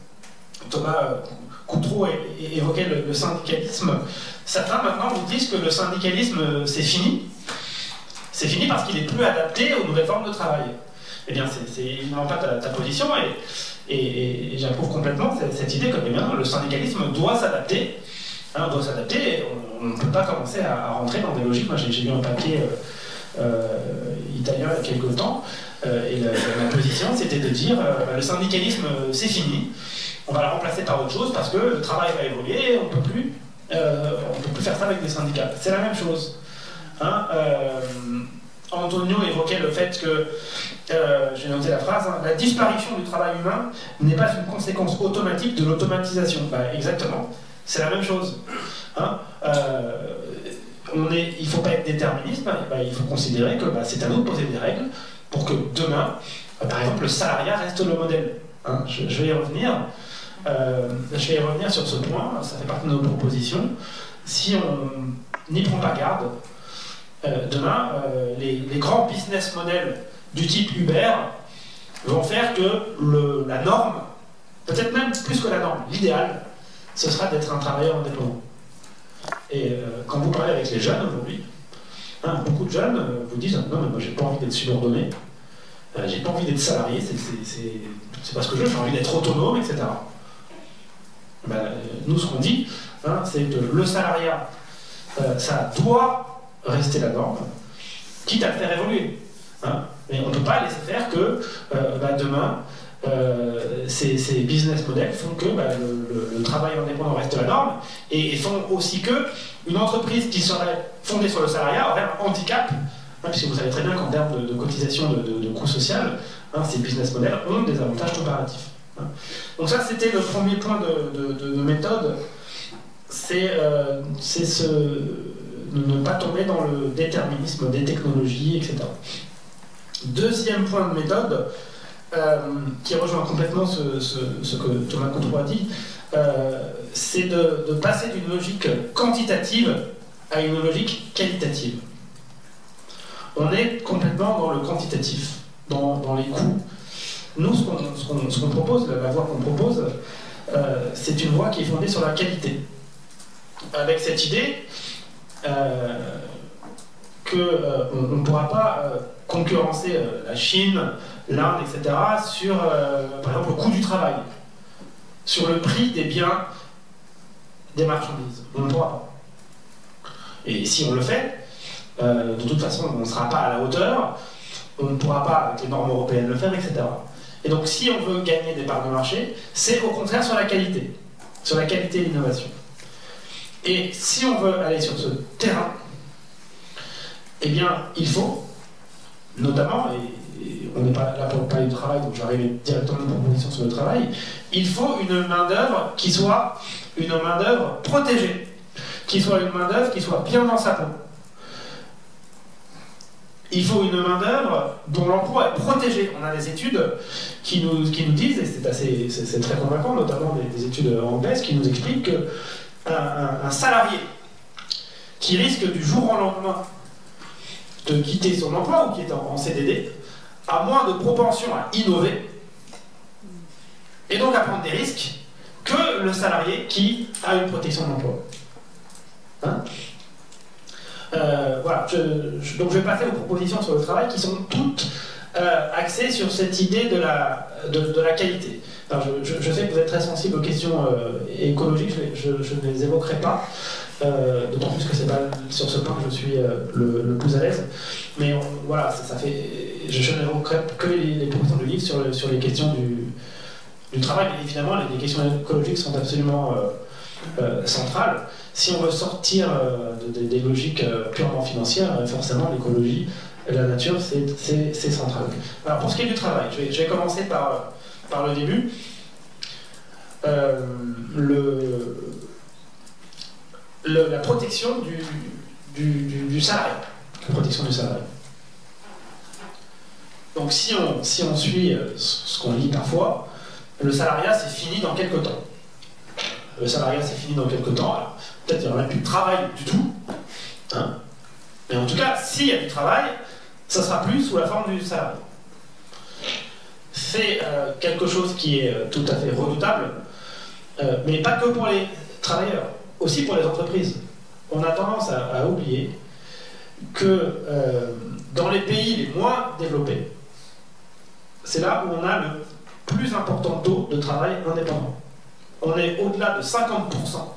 Thomas Coutreau évoquait le, le syndicalisme. Certains maintenant vous disent que le syndicalisme c'est fini. C'est fini parce qu'il n'est plus adapté aux nouvelles formes de travail. Eh bien, c'est évidemment pas ta, ta position et, et, et j'approuve complètement cette, cette idée que eh bien, le syndicalisme doit s'adapter. Hein, doit s'adapter. On ne peut pas commencer à, à rentrer dans des logiques. Moi, j'ai lu un papier euh, euh, italien il y a quelques temps euh, et la, la position c'était de dire euh, le syndicalisme c'est fini. On va la remplacer par autre chose parce que le travail va évoluer, on ne peut plus, euh, on peut plus faire ça avec des syndicats. C'est la même chose. Hein, euh, Antonio évoquait le fait que, euh, j'ai noté la phrase, hein, la disparition du travail humain n'est pas une conséquence automatique de l'automatisation. Bah, exactement, c'est la même chose. Hein, euh, on est, il ne faut pas être déterministe, bah, bah, il faut considérer que bah, c'est à nous de poser des règles pour que demain, bah, par exemple, le salariat reste le modèle. Hein, je, je vais y revenir. Euh, je vais y revenir sur ce point, ça fait partie de nos propositions. Si on n'y prend pas garde, euh, demain, euh, les, les grands business models du type Uber vont faire que le, la norme, peut-être même plus que la norme, l'idéal, ce sera d'être un travailleur indépendant. Et euh, quand vous parlez avec les jeunes aujourd'hui, hein, beaucoup de jeunes euh, vous disent « Non, mais moi j'ai pas envie d'être subordonné, euh, j'ai pas envie d'être salarié, c'est pas ce que je veux, j'ai envie d'être autonome, et cetera » Ben, nous, ce qu'on dit, hein, c'est que le salariat, euh, ça doit rester la norme, quitte à le faire évoluer. Hein. Mais on ne peut pas laisser faire que euh, ben, demain, euh, ces, ces business models font que ben, le, le, le travail indépendant reste la norme et, et font aussi que une entreprise qui serait fondée sur le salariat aurait un handicap, hein, puisque vous savez très bien qu'en termes de, de cotisation de, de, de coûts social, hein, ces business models ont des avantages comparatifs. Donc ça, c'était le premier point de, de, de, de méthode, c'est euh, ce, ne pas tomber dans le déterminisme des technologies, et cetera. Deuxième point de méthode, euh, qui rejoint complètement ce, ce, ce que Thomas Coutreau a dit, euh, c'est de, de passer d'une logique quantitative à une logique qualitative. On est complètement dans le quantitatif, dans, dans les coûts. Nous, ce qu'on ce qu'on, ce qu'on propose, la voie qu'on propose, euh, c'est une voie qui est fondée sur la qualité. Avec cette idée euh, qu'on euh, ne pourra pas euh, concurrencer euh, la Chine, l'Inde, et cetera, sur, euh, par exemple, le coût du travail, sur le prix des biens, des marchandises. On ne pourra pas. Et si on le fait, euh, de toute façon, on ne sera pas à la hauteur, on ne pourra pas, avec les normes européennes, le faire, et cetera. Et donc, si on veut gagner des parts de marché, c'est au contraire sur la qualité, sur la qualité et l'innovation. Et si on veut aller sur ce terrain, eh bien, il faut, notamment, et, et on n'est pas là pour parler du travail, donc j'arrive directement à une proposition sur le travail, il faut une main-d'œuvre qui soit une main-d'œuvre protégée, qui soit une main-d'œuvre qui soit bien dans sa peau. Il faut une main-d'œuvre dont l'emploi est protégé. On a des études qui nous, qui nous disent, et c'est assez, c'est très convaincant, notamment des, des études anglaises, qui nous expliquent qu'un un, un salarié qui risque du jour au lendemain de quitter son emploi ou qui est en, en C D D a moins de propension à innover et donc à prendre des risques que le salarié qui a une protection d'emploi. Hein? Euh, voilà, je, je, donc je vais passer aux propositions sur le travail qui sont toutes euh, axées sur cette idée de la, de, de la qualité. Alors je, je, je sais que vous êtes très sensible aux questions euh, écologiques, je, je, je ne les évoquerai pas, euh, d'autant plus que c'est pas sur ce point que je suis euh, le, le plus à l'aise. Mais on, voilà, ça, ça fait, je, je n'évoquerai que les, les propositions du livre sur, le, sur les questions du, du travail. Mais évidemment, les, les questions écologiques sont absolument euh, euh, centrales. Si on veut sortir euh, de, de, des logiques euh, purement financières, euh, forcément l'écologie, la nature, c'est central. Alors pour ce qui est du travail, je vais, je vais commencer par, par le début. Euh, le, le, la protection du, du, du, du salarié. La protection du salarié. Donc si on, si on suit ce qu'on lit parfois, le salariat c'est fini dans quelques temps. Le salariat c'est fini dans quelques temps. Peut-être qu'il n'y aura plus de travail du tout. Hein. Mais en tout cas, s'il y a du travail, ça sera plus sous la forme du salarié. C'est euh, quelque chose qui est euh, tout à fait redoutable, euh, mais pas que pour les travailleurs, aussi pour les entreprises. On a tendance à, à oublier que euh, dans les pays les moins développés, c'est là où on a le plus important taux de travail indépendant. On est au-delà de cinquante pour cent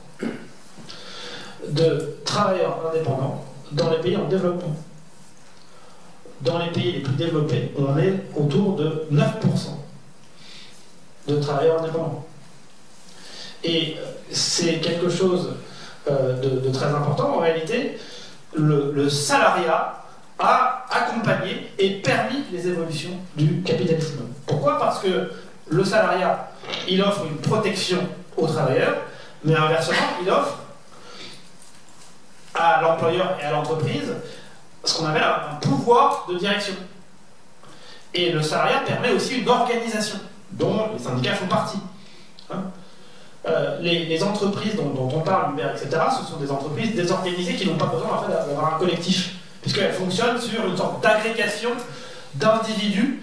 de travailleurs indépendants dans les pays en développement. Dans les pays les plus développés, on est autour de neuf pour cent de travailleurs indépendants. Et c'est quelque chose euh, de, de très important. En réalité, le, le salariat a accompagné et permis les évolutions du capitalisme. Pourquoi? Parce que le salariat, il offre une protection aux travailleurs, mais inversement, il offre à l'employeur et à l'entreprise ce qu'on appelle un pouvoir de direction. Et le salariat permet aussi une organisation, dont les syndicats font partie. Hein euh, les, les entreprises dont, dont on parle, Uber, et cetera, ce sont des entreprises désorganisées qui n'ont pas besoin en fait, d'avoir un collectif, puisqu'elles fonctionnent sur une sorte d'agrégation d'individus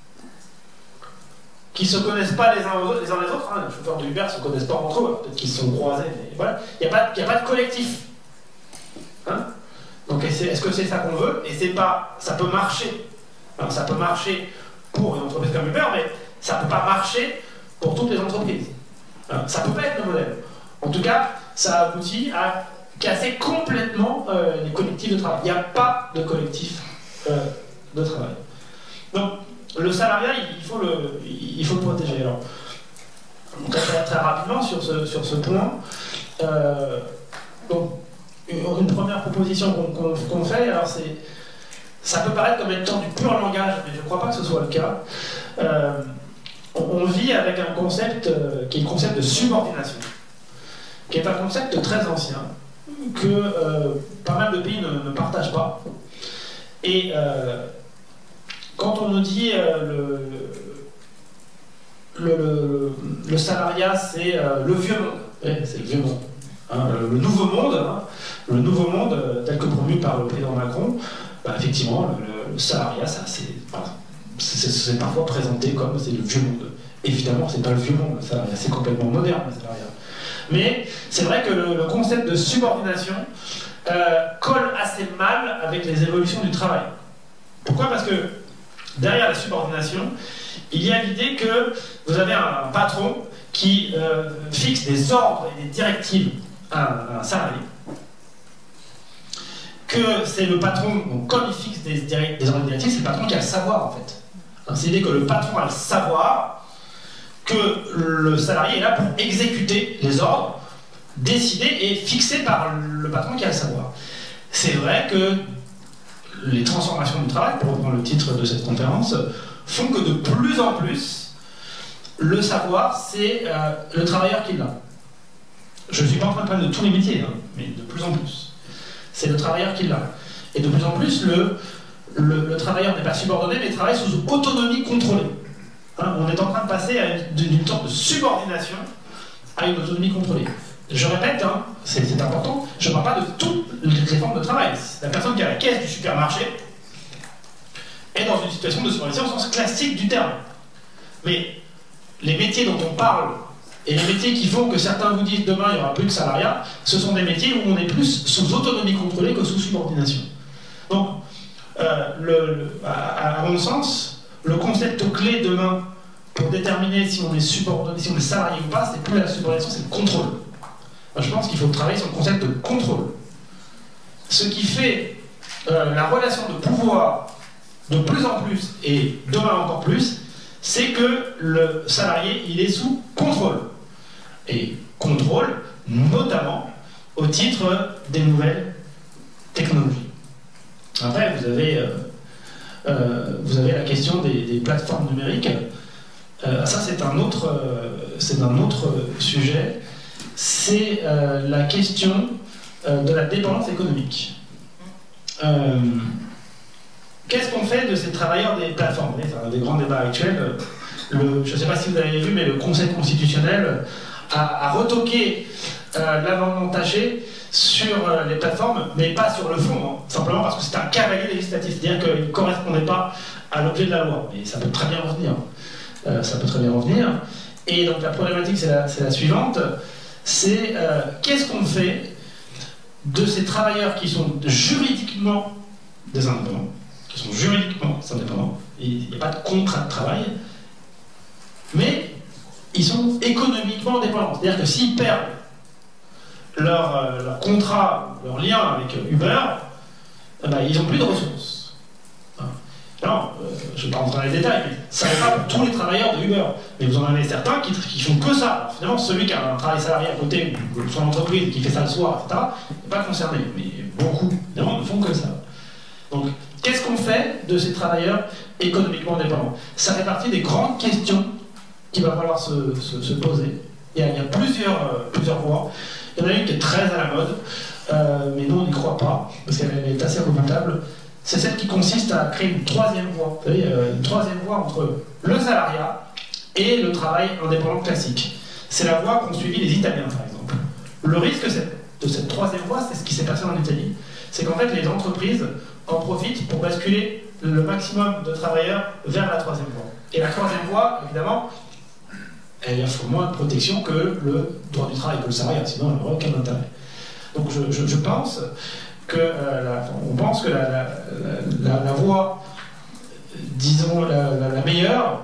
qui ne se connaissent pas les uns, aux autres, les uns les autres. Hein. Les chauffeurs de Uber ne se connaissent pas entre eux, peut-être qu'ils se sont croisés, mais voilà. Il n'y a, a pas de collectif. Hein? Donc est-ce que c'est ça qu'on veut? Et c'est pas, ça peut marcher. Alors, ça peut marcher pour une entreprise comme Uber, mais ça ne peut pas marcher pour toutes les entreprises. Alors, ça ne peut pas être le modèle. En tout cas, ça aboutit à casser complètement euh, les collectifs de travail. Il n'y a pas de collectif euh, de travail. Donc le salariat, il faut le, il faut le protéger. Alors, très, très rapidement sur ce, sur ce point. Euh, donc, une première proposition qu'on qu'on, qu'on fait, alors c'est, ça peut paraître comme étant du pur langage, mais je ne crois pas que ce soit le cas. Euh, on, on vit avec un concept euh, qui est le concept de subordination, qui est un concept très ancien, que euh, pas mal de pays ne, ne partagent pas. Et euh, quand on nous dit euh, le, le, le, le salariat, c'est euh, le vieux monde, ouais, c'est le vieux monde. Hein, le nouveau monde, hein, le nouveau monde euh, tel que promu par le président Macron, bah, effectivement, le, le salariat, c'est parfois présenté comme c'est le vieux monde. Évidemment, c'est pas le vieux monde, le salariat, c'est complètement moderne, le salariat. Mais c'est vrai que le, le concept de subordination euh, colle assez mal avec les évolutions du travail. Pourquoi? Parce que derrière la subordination, il y a l'idée que vous avez un, un patron qui euh, fixe des ordres et des directives à un salarié, que c'est le patron, donc comme il fixe des, des ordres directifs, c'est le patron qui a le savoir en fait. C'est l'idée que le patron a le savoir, que le salarié est là pour exécuter les ordres décidés et fixés par le patron qui a le savoir. C'est vrai que les transformations du travail, pour reprendre le titre de cette conférence, font que de plus en plus, le savoir, c'est euh, le travailleur qui l'a. Je ne suis pas en train de parler de tous les métiers, hein, mais de plus en plus. C'est le travailleur qui l'a. Et de plus en plus, le, le, le travailleur n'est pas subordonné, mais travaille sous autonomie contrôlée. Hein, on est en train de passer d'une sorte de subordination à une autonomie contrôlée. Je répète, hein, c'est important, je ne parle pas de toutes les formes de travail. La personne qui est à la caisse du supermarché est dans une situation de subordination au sens classique du terme. Mais les métiers dont on parle et les métiers qui font que certains vous disent demain il n'y aura plus de salariat, ce sont des métiers où on est plus sous autonomie contrôlée que sous subordination. Donc, euh, le, le, à, à mon sens, le concept clé demain pour déterminer si on est subordonné, si on est salarié ou pas, c'est plus la subordination, c'est le contrôle. Moi, je pense qu'il faut travailler sur le concept de contrôle. Ce qui fait euh, la relation de pouvoir de plus en plus, et demain encore plus, c'est que le salarié, il est sous contrôle. Et contrôle, notamment, au titre des nouvelles technologies. Après, vous avez, euh, euh, vous avez la question des, des plateformes numériques. Euh, ça, c'est un autre, euh, c'est un autre sujet. C'est euh, la question euh, de la dépendance économique. Euh, Qu'est-ce qu'on fait de ces travailleurs des plateformes? C'est un des grands débats actuels. Le, je ne sais pas si vous avez vu, mais le Conseil constitutionnel a, a retoqué euh, l'amendement Taché sur euh, les plateformes, mais pas sur le fond, hein, simplement parce que c'est un cavalier législatif, c'est-à-dire qu'il ne correspondait pas à l'objet de la loi. Mais ça peut très bien revenir. Euh, ça peut très bien revenir. Et donc la problématique, c'est la, c'est la suivante, c'est euh, qu'est-ce qu'on fait de ces travailleurs qui sont juridiquement des indépendants, qui sont juridiquement indépendants, il n'y a pas de contrat de travail, mais ils sont économiquement indépendants. C'est-à-dire que s'ils perdent leur, euh, leur contrat, leur lien avec Uber, eh ben, ils n'ont plus de ressources. Non, euh, je ne vais pas rentrer dans les détails, mais ça n'est pas pour tous les travailleurs de Uber. Mais vous en avez certains qui, qui font que ça. Alors, finalement, celui qui a un travail salarié à côté, ou son entreprise, qui fait ça le soir, et cetera, n'est pas concerné. Mais beaucoup, évidemment, ne font que ça. Donc, qu'est-ce qu'on fait de ces travailleurs économiquement indépendants? Ça fait partie des grandes questions qu'il va falloir se, se, se poser. Il y a, il y a plusieurs, euh, plusieurs voies. Il y en a une qui est très à la mode, euh, mais nous, on n'y croit pas, parce qu'elle est assez redoutable. C'est celle qui consiste à créer une troisième voie. Vous savez, euh, une troisième voie entre le salariat et le travail indépendant classique. C'est la voie qu'ont suivi les Italiens, par exemple. Le risque de cette troisième voie, c'est ce qui s'est passé en Italie, c'est qu'en fait, les entreprises en profitent pour basculer le maximum de travailleurs vers la troisième voie. Et la troisième voie, évidemment, elle offre moins de protection que le droit du travail, que le salariat, sinon elle n'aurait aucun intérêt. Donc je, je, je pense que euh, la, on pense que la, la, la, la voie, disons, la, la, la meilleure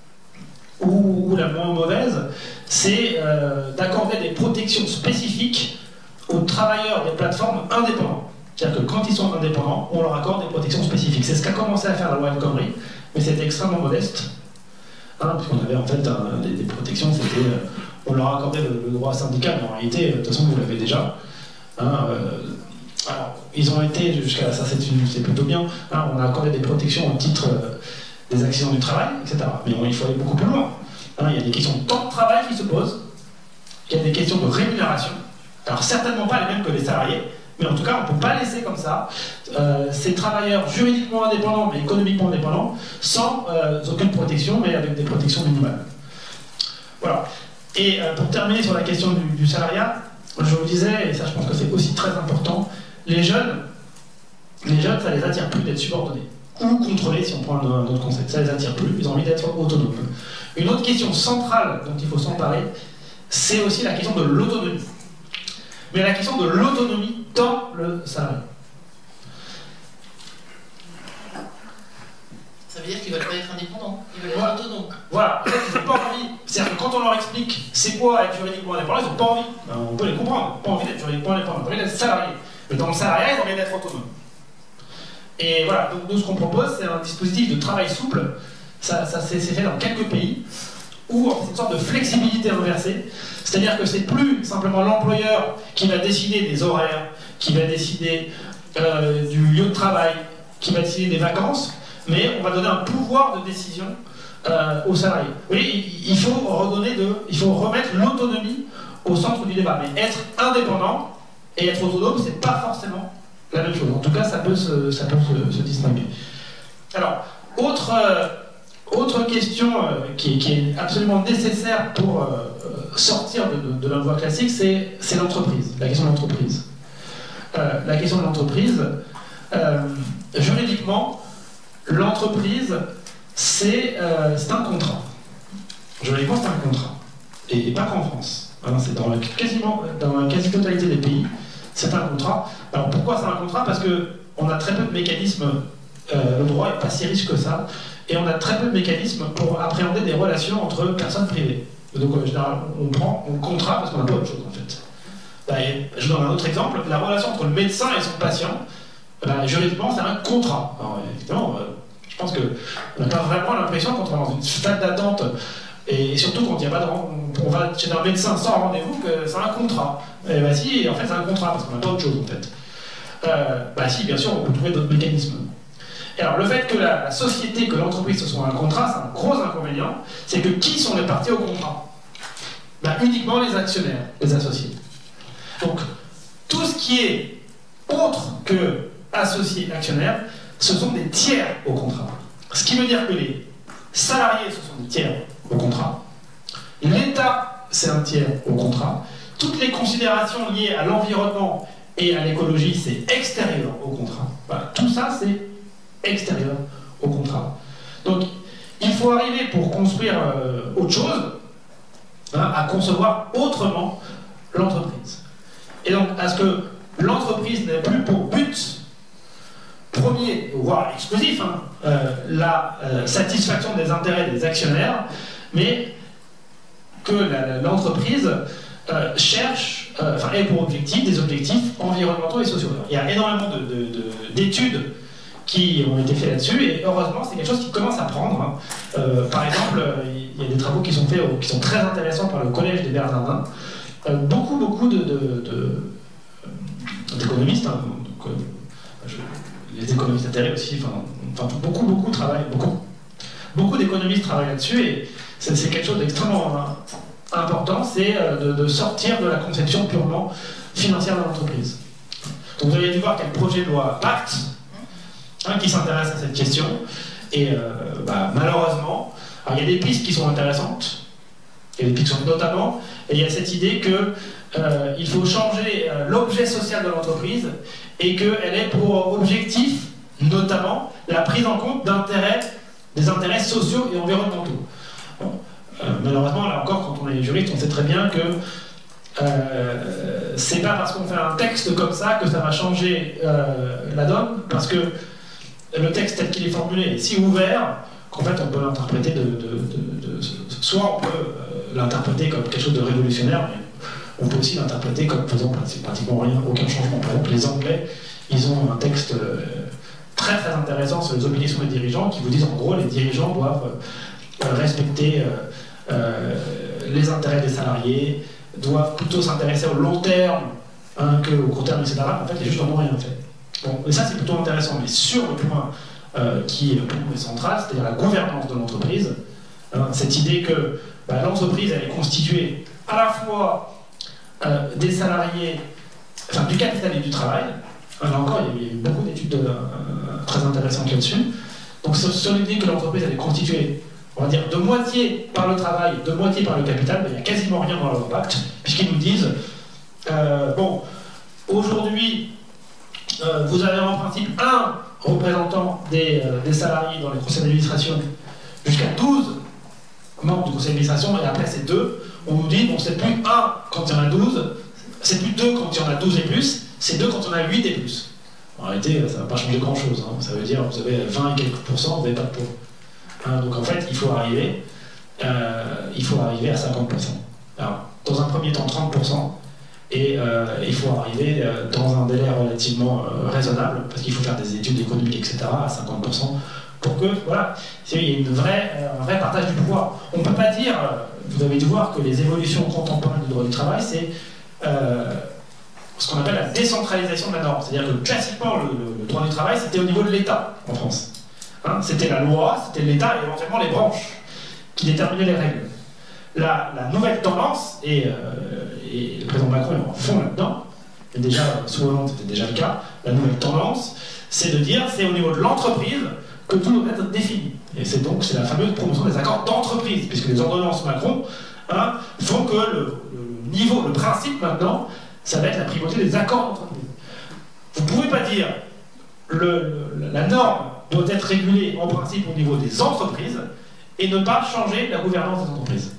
ou, ou la moins mauvaise, c'est euh, d'accorder des protections spécifiques aux travailleurs des plateformes indépendants. C'est-à-dire que quand ils sont indépendants, on leur accorde des protections spécifiques. C'est ce qu'a commencé à faire la loi El Khomri, mais c'était extrêmement modeste. Hein, puisqu'on avait en fait un, des, des protections, c'était euh, on leur accordait le, le droit syndical, mais en réalité, de toute façon, vous l'avez déjà. Hein, euh, alors, ils ont été jusqu'à ça, c'est plutôt bien. Hein, on a accordé des protections au titre euh, des accidents du travail, et cetera. Mais on, il faut aller beaucoup plus loin. Hein, il y a des questions de temps de travail qui se posent. Il y a des questions de rémunération. Alors, certainement pas les mêmes que les salariés, mais en tout cas, on ne peut pas laisser comme ça euh, ces travailleurs juridiquement indépendants, mais économiquement indépendants, sans euh, aucune protection, mais avec des protections minimales. Voilà. Et euh, pour terminer sur la question du, du salariat, je vous disais, et ça je pense que c'est aussi très important, les jeunes, les jeunes, ça les attire plus d'être subordonnés ou contrôlés, si on prend un, un autre concept. Ça les attire plus, ils ont envie d'être autonomes. Une autre question centrale dont il faut s'emparer, c'est aussi la question de l'autonomie. Mais la question de l'autonomie dans le salarié. Ça veut dire qu'ils ne veulent pas être indépendants, ils veulent voilà. être autonomes. Voilà, ils n'ont pas envie. C'est-à-dire que quand on leur explique c'est quoi être juridiquement indépendant, ils n'ont pas envie. Ben, on peut les comprendre, ils n'ont pas envie d'être juridiquement indépendants, ils ont envie d'être salariés. Mais dans le salariat, ils ont envie d'être autonomes. Et voilà, donc nous ce qu'on propose, c'est un dispositif de travail souple. Ça, ça c'est fait dans quelques pays, où c'est une sorte de flexibilité inversée. C'est-à-dire que c'est plus simplement l'employeur qui va décider des horaires, qui va décider euh, du lieu de travail, qui va décider des vacances, mais on va donner un pouvoir de décision euh, aux salariés. Oui, il faut redonner de, il faut remettre l'autonomie au centre du débat. Mais être indépendant et être autonome, c'est pas forcément la même chose. En tout cas, ça peut se, ça peut se, se distinguer. Alors, autre, euh, autre question euh, qui, qui est absolument nécessaire pour euh, sortir de, de, de la voie classique, c'est l'entreprise, la question de l'entreprise. Euh, la question de l'entreprise, euh, juridiquement, l'entreprise, c'est euh, un contrat. Juridiquement, c'est un contrat. Et, et pas qu'en France. Hein, c'est dans la quasiment dans la quasi-totalité des pays, c'est un contrat. Alors pourquoi c'est un contrat? Parce qu'on a très peu de mécanismes, euh, le droit n'est pas si riche que ça, et on a très peu de mécanismes pour appréhender des relations entre personnes privées. Donc en général, on prend le contrat parce qu'on n'a pas autre chose en fait. Bah, et, je donne un autre exemple, la relation entre le médecin et son patient, bah, juridiquement c'est un contrat. Alors évidemment, euh, je pense qu'on n'a pas vraiment l'impression quand on est dans une stade d'attente, et surtout quand il n'y a pas de, on va chez un médecin sans rendez-vous, que c'est un contrat. Et bah si, en fait c'est un contrat parce qu'on n'a pas autre chose en fait. Euh, bah si, bien sûr, on peut trouver d'autres mécanismes. Et alors le fait que la, la société, que l'entreprise ce soit un contrat, c'est un gros inconvénient, c'est que qui sont les parties au contrat? Bah, uniquement les actionnaires, les associés. Donc tout ce qui est autre que associés actionnaires, ce sont des tiers au contrat. Ce qui veut dire que les salariés, ce sont des tiers au contrat. L'État, c'est un tiers au contrat. Toutes les considérations liées à l'environnement et à l'écologie, c'est extérieur au contrat. Voilà. Tout ça, c'est extérieur au contrat. Donc, il faut arriver, pour construire euh, autre chose, hein, à concevoir autrement l'entreprise. Et donc, à ce que l'entreprise n'ait plus pour but premier, voire exclusif, hein, euh, la euh, satisfaction des intérêts des actionnaires, mais que l'entreprise euh, cherche, euh, enfin, ait pour objectif des objectifs environnementaux et sociaux. Il y a énormément d'études de, de, de, qui ont été faites là-dessus, et heureusement, c'est quelque chose qui commence à prendre. Hein. Euh, par exemple, il y a des travaux qui sont faits, qui sont très intéressants par le Collège des Bernardins. Euh, beaucoup, beaucoup de, de, de, d'économistes, hein, donc, euh, je, les économistes intéressés aussi, enfin, enfin, beaucoup, beaucoup travaillent, beaucoup, beaucoup d'économistes travaillent là-dessus, et c'est, c'est quelque chose d'extrêmement hein, important, c'est euh, de, de sortir de la conception purement financière de l'entreprise. Donc vous avez dû voir qu'il y a le projet de loi Pacte, hein, qui s'intéresse à cette question, et euh, bah, malheureusement, alors, il y a des pistes qui sont intéressantes, il y a des pistes qui sont notamment, et il y a cette idée que euh, il faut changer euh, l'objet social de l'entreprise, et qu'elle ait pour objectif, notamment, la prise en compte d'intérêts, des intérêts sociaux et environnementaux. Bon. Euh, malheureusement, là encore, quand on est juriste, on sait très bien que euh, c'est pas parce qu'on fait un texte comme ça que ça va changer euh, la donne, parce que le texte tel qu'il est formulé est si ouvert qu'en fait on peut l'interpréter de, de, de, de, soit on peut euh, l'interpréter comme quelque chose de révolutionnaire, mais on peut aussi l'interpréter comme faisant pratiquement rien, aucun changement. Par exemple, les Anglais, ils ont un texte euh, très très intéressant sur les obligations des dirigeants qui vous disent en gros les dirigeants doivent euh, respecter euh, euh, les intérêts des salariés, doivent plutôt s'intéresser au long terme hein, qu'au court terme, et cetera. En fait, les juges n'en ont rien fait. Bon, et ça c'est plutôt intéressant, mais sur le point euh, qui pour nous est central, c'est-à-dire la gouvernance de l'entreprise, hein, cette idée que bah, l'entreprise elle est constituée à la fois euh, des salariés, enfin du capital et du travail. Là encore, il y a eu beaucoup d'études euh, très intéressantes là-dessus. Donc sur, sur l'idée que l'entreprise elle est constituée, on va dire, de moitié par le travail, de moitié par le capital, ben, il n'y a quasiment rien dans leur pacte, puisqu'ils nous disent, euh, bon, aujourd'hui, euh, vous avez en principe un représentant des, euh, des salariés dans les conseils d'administration, jusqu'à douze membres du conseil d'administration, et après c'est deux. On nous dit, bon, c'est plus un quand il y en a douze, c'est plus deux quand il y en a douze et plus, c'est deux quand il y en a huit et plus. En réalité, ça ne va pas changer grand-chose. Hein. Ça veut dire que vous avez vingt et quelques pourcents, vous n'avez pas de pot. Hein, donc en fait, il faut arriver, euh, il faut arriver à cinquante pour cent. Alors, dans un premier temps, trente pour cent, et euh, il faut arriver euh, dans un délai relativement euh, raisonnable, parce qu'il faut faire des études économiques, et cetera, à cinquante pour cent, pour que, voilà, il y ait une vraie, euh, un vrai partage du pouvoir. On ne peut pas dire, euh, vous avez dû voir que les évolutions contemporaines du droit du travail, c'est euh, ce qu'on appelle la décentralisation de la norme. C'est-à-dire que classiquement, le, le, le droit du travail, c'était au niveau de l'État en France. Hein, c'était la loi, c'était l'État et éventuellement les branches qui déterminaient les règles. La, la nouvelle tendance, et, euh, et le président Macron est en fond là-dedans, et déjà, sous Hollande c'était déjà le cas, la nouvelle tendance, c'est de dire c'est au niveau de l'entreprise que tout doit être défini. Et c'est donc c'est la fameuse promotion des accords d'entreprise, puisque les ordonnances Macron hein, font que le, le niveau, le principe maintenant, ça va être la primauté des accords d'entreprise. Vous ne pouvez pas dire le, le, la norme doit être régulée en principe au niveau des entreprises et ne pas changer la gouvernance des entreprises.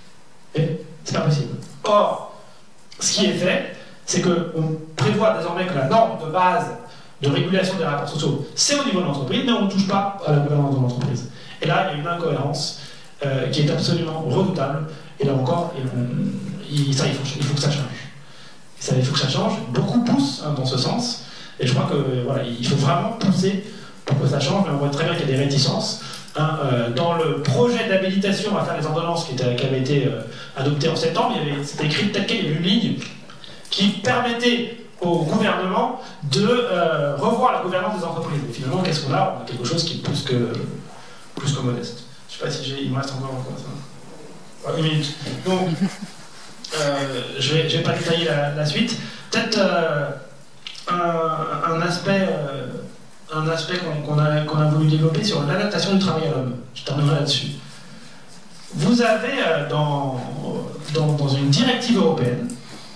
Et c'est pas possible. Or, ce qui est fait, c'est qu'on prévoit désormais que la norme de base de régulation des rapports sociaux, c'est au niveau de l'entreprise, mais on ne touche pas à la gouvernance de l'entreprise. Et là, il y a une incohérence euh, qui est absolument redoutable. Et là encore, il, il, ça, il, faut, il faut que ça change. Ça, il faut que ça change. Beaucoup poussent hein, dans ce sens. Et je crois que voilà, il faut vraiment pousser pour que ça change. Mais on voit très bien qu'il y a des réticences. Hein, euh, dans le projet d'habilitation à faire les ordonnances qui, était, qui avait été euh, adopté en septembre, c'était écrit tel quel, il y avait une ligne qui permettait au gouvernement de euh, revoir la gouvernance des entreprises. Et finalement, qu'est-ce qu'on a? On a quelque chose qui est plus que, plus que modeste. Je ne sais pas si j'ai, il me reste encore encore ça. Une minute. Donc, euh, je ne vais, vais pas détailler la, la suite. Peut-être euh, un, un aspect... Euh, un aspect qu'on qu'on a, qu'on a voulu développer sur l'adaptation du travail à l'homme. Je terminerai là-dessus. Vous avez euh, dans, dans, dans une directive européenne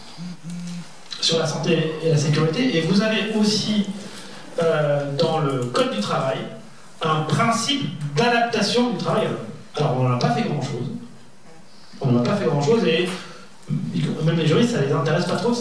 sur la santé et la sécurité, et vous avez aussi euh, dans le Code du travail un principe d'adaptation du travail à l'homme. Alors on n'en a pas fait grand-chose. On n'en a pas fait grand-chose et même les juristes, ça ne les intéresse pas trop.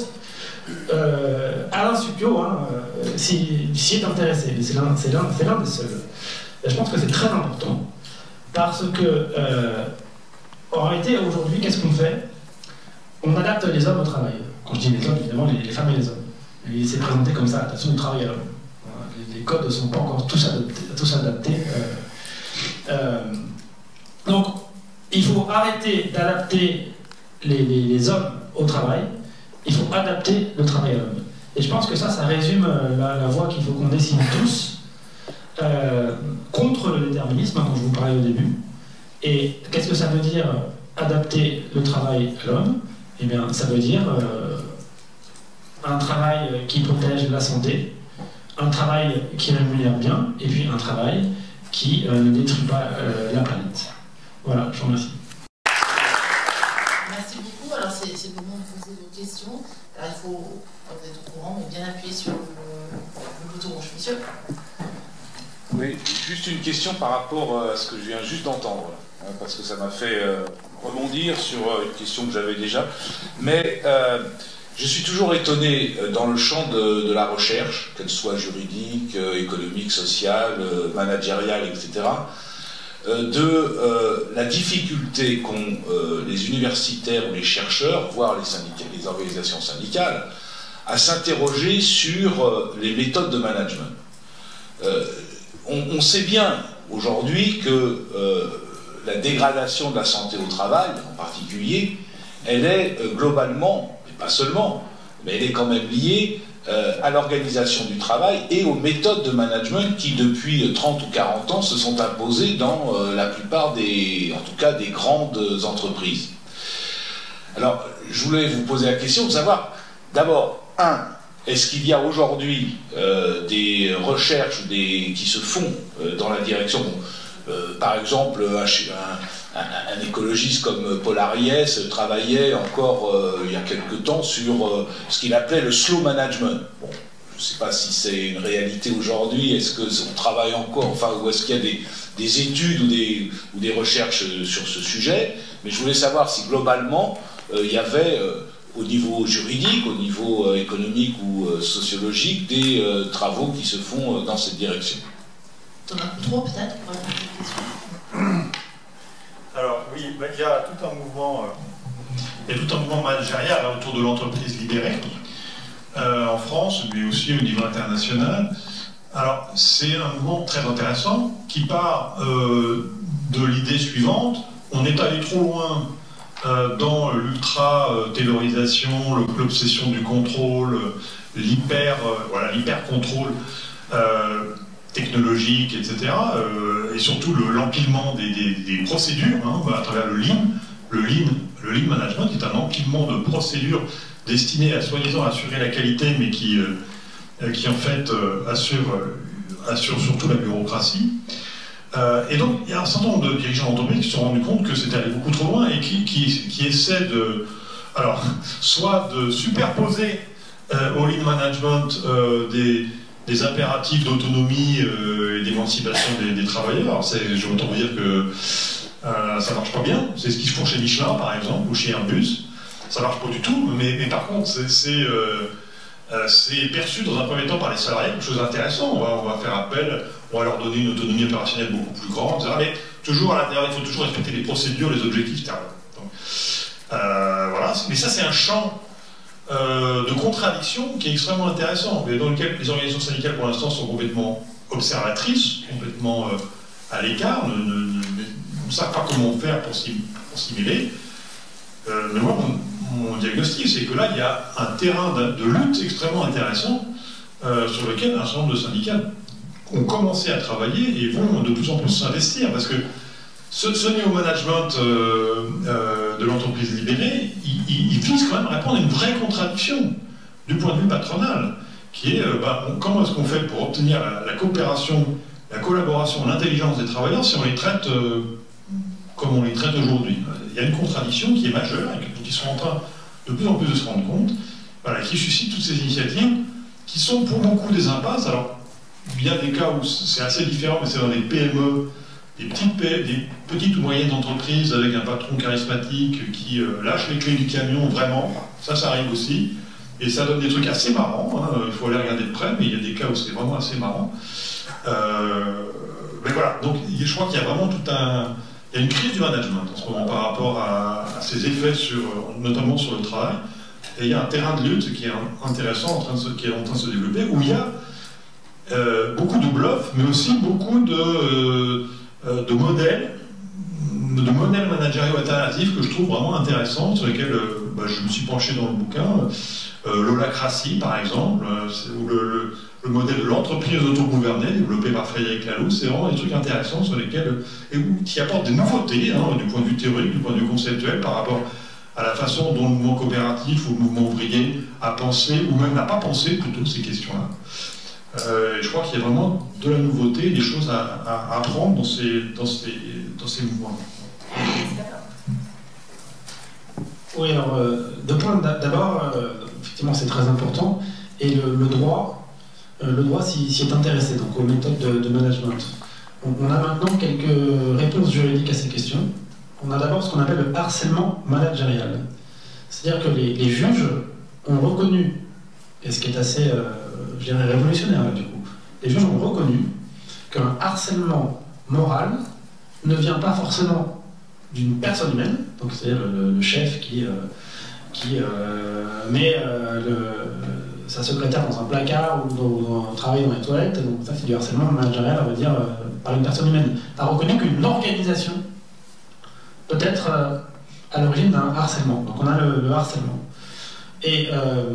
Euh, Alain Supiot, hein, euh, s'y si est intéressé, c'est l'un des seuls. Et je pense que c'est très important parce que, euh, en réalité, aujourd'hui, qu'est-ce qu'on fait? On adapte les hommes au travail. Quand je dis les hommes, évidemment, les, les femmes et les hommes. Et c'est présenté comme ça, l'adaptation du travail à l'homme. Voilà, les, les codes ne sont pas encore tous adaptés. Tous adaptés euh, euh, donc, il faut arrêter d'adapter les, les, les hommes au travail. Il faut adapter le travail à l'homme. Et je pense que ça, ça résume la, la voie qu'il faut qu'on dessine tous euh, contre le déterminisme, hein, dont je vous parlais au début. Et qu'est-ce que ça veut dire adapter le travail à l'homme? Eh bien, ça veut dire euh, un travail qui protège la santé, un travail qui rémunère bien, et puis un travail qui euh, ne détruit pas euh, la planète. Voilà, je vous remercie. Merci beaucoup. Alors, c'est le moment de poser vos questions. Alors, il faut, vous êtes au courant, mais bien appuyer sur le, le bouton rouge. Monsieur? Oui, juste une question par rapport à ce que je viens juste d'entendre, hein, parce que ça m'a fait euh, rebondir sur euh, une question que j'avais déjà. Mais euh, je suis toujours étonné euh, dans le champ de, de la recherche, qu'elle soit juridique, euh, économique, sociale, euh, managériale, et cetera, euh, de euh, la difficulté qu'ont euh, les universitaires ou les chercheurs, voire les, syndicats, les organisations syndicales, à s'interroger sur euh, les méthodes de management. Euh, on, on sait bien aujourd'hui que euh, la dégradation de la santé au travail, en particulier, elle est euh, globalement, et pas seulement, mais elle est quand même liée euh, à l'organisation du travail et aux méthodes de management qui, depuis trente ou quarante ans, se sont imposées dans euh, la plupart des, en tout cas, des grandes entreprises. Alors, je voulais vous poser la question de savoir, d'abord, un, est-ce qu'il y a aujourd'hui euh, des recherches des, qui se font euh, dans la direction, bon, euh, par exemple, un, un, un, un écologiste comme Paul Ariès travaillait encore euh, il y a quelque temps sur euh, ce qu'il appelait le slow management. Bon, je ne sais pas si c'est une réalité aujourd'hui, est-ce qu'on travaille encore, enfin, ou est-ce qu'il y a des, des études ou des, ou des recherches sur ce sujet, mais je voulais savoir si globalement euh, il y avait... Euh, au niveau juridique, au niveau euh, économique ou euh, sociologique, des euh, travaux qui se font euh, dans cette direction. Thomas Coutreau, peut-être, pour répondre à cette question. Alors, oui, bah, il y a tout un mouvement, euh, il y a tout un mouvement managérial hein, autour de l'entreprise libérée, euh, en France, mais aussi au niveau international. Alors, c'est un mouvement très intéressant qui part euh, de l'idée suivante: on est allé trop loin Euh, dans l'ultra-taylorisation, l'obsession du contrôle, l'hyper, euh, voilà, l'hyper-contrôle euh, technologique, et cetera. Euh, et surtout l'empilement des, des, des procédures hein, à travers le Lean. Le Lean, le Lean Management est un empilement de procédures destinées à soi-disant assurer la qualité, mais qui, euh, qui en fait euh, assure, euh, assure surtout la bureaucratie. Euh, et donc, il y a un certain nombre de dirigeants d'entreprise qui se sont rendus compte que c'était allé beaucoup trop loin et qui, qui, qui essaient de, alors, soit de superposer euh, au lean management euh, des, des impératifs d'autonomie euh, et d'émancipation des, des travailleurs. Alors, je vais autant vous dire que euh, ça marche pas bien. C'est ce qu'ils font chez Michelin, par exemple, ou chez Airbus. Ça marche pas du tout, mais, mais par contre, c'est... Euh, euh, c'est perçu dans un premier temps par les salariés comme chose d'intéressant. On va, on va faire appel, on va leur donner une autonomie opérationnelle beaucoup plus grande, et cetera. Mais toujours à l'intérieur, il faut toujours respecter les procédures, les objectifs, et cetera. Donc, euh, voilà. Mais ça, c'est un champ euh, de contradiction qui est extrêmement intéressant, mais dans lequel les organisations syndicales, pour l'instant, sont complètement observatrices, complètement euh, à l'écart, ne, ne, ne, ne savent pas comment faire pour s'y mêler. Euh, mais moi, mon, mon diagnostic, c'est que là, il y a un terrain de, de lutte extrêmement intéressant euh, sur lequel un certain nombre de syndicats ont commencé à travailler et vont de plus en plus s'investir. Parce que ce, ce néo-management euh, euh, de l'entreprise libérée, il, il, il vise quand même à répondre à une vraie contradiction du point de vue patronal, qui est euh, bah, comment est-ce qu'on fait pour obtenir la, la coopération, la collaboration, l'intelligence des travailleurs si on les traite euh, comme on les traite aujourd'hui. Il y a une contradiction qui est majeure et dont ils sont en train de plus en plus de se rendre compte, voilà, qui suscite toutes ces initiatives qui sont pour beaucoup des impasses. Alors, il y a des cas où c'est assez différent, mais c'est dans des P M E, des petites, des petites ou moyennes entreprises avec un patron charismatique qui euh, lâche les clés du camion, vraiment. Ça, ça arrive aussi. Et ça donne des trucs assez marrants. Hein. Il faut aller regarder de près, mais il y a des cas où c'est vraiment assez marrant. Euh, mais voilà, donc je crois qu'il y a vraiment tout un... Il y a une crise du management en ce moment par rapport à, à ses effets, sur, notamment sur le travail. Et il y a un terrain de lutte qui est intéressant, en train de se, qui est en train de se développer, où il y a euh, beaucoup de bluffs, mais aussi beaucoup de, euh, de modèles, de modèles managériaux alternatifs que je trouve vraiment intéressants, sur lesquels euh, bah, je me suis penché dans le bouquin. Euh, L'holacratie, par exemple, euh, ou le, le, le modèle de l'entreprise autogouvernée, développé par Frédéric Laloux, c'est vraiment des trucs intéressants sur lesquels, et où, qui apportent des nouveautés, hein, du point de vue théorique, du point de vue conceptuel, par rapport à la façon dont le mouvement coopératif ou le mouvement ouvrier a pensé, ou même n'a pas pensé plutôt ces questions-là. Euh, je crois qu'il y a vraiment de la nouveauté, des choses à, à apprendre dans ces, dans ces, dans ces mouvements. Oui, alors, euh, deux points. D'abord, euh, effectivement, c'est très important, et le, le droit, euh, le droit s'y est intéressé, donc aux méthodes de, de management. On, on a maintenant quelques réponses juridiques à ces questions. On a d'abord ce qu'on appelle le harcèlement managérial. C'est-à-dire que les, les juges ont reconnu, et ce qui est assez, euh, je dirais, révolutionnaire, là, du coup, les juges ont reconnu qu'un harcèlement moral ne vient pas forcément d'une personne humaine, donc c'est-à-dire le, le chef qui, euh, qui euh, met euh, le, sa secrétaire dans un placard ou dans, dans, travaille dans les toilettes, donc ça c'est du harcèlement managérial, on va dire, euh, par une personne humaine. A reconnu qu'une organisation peut être euh, à l'origine d'un harcèlement. Donc on a le, le harcèlement. Et euh,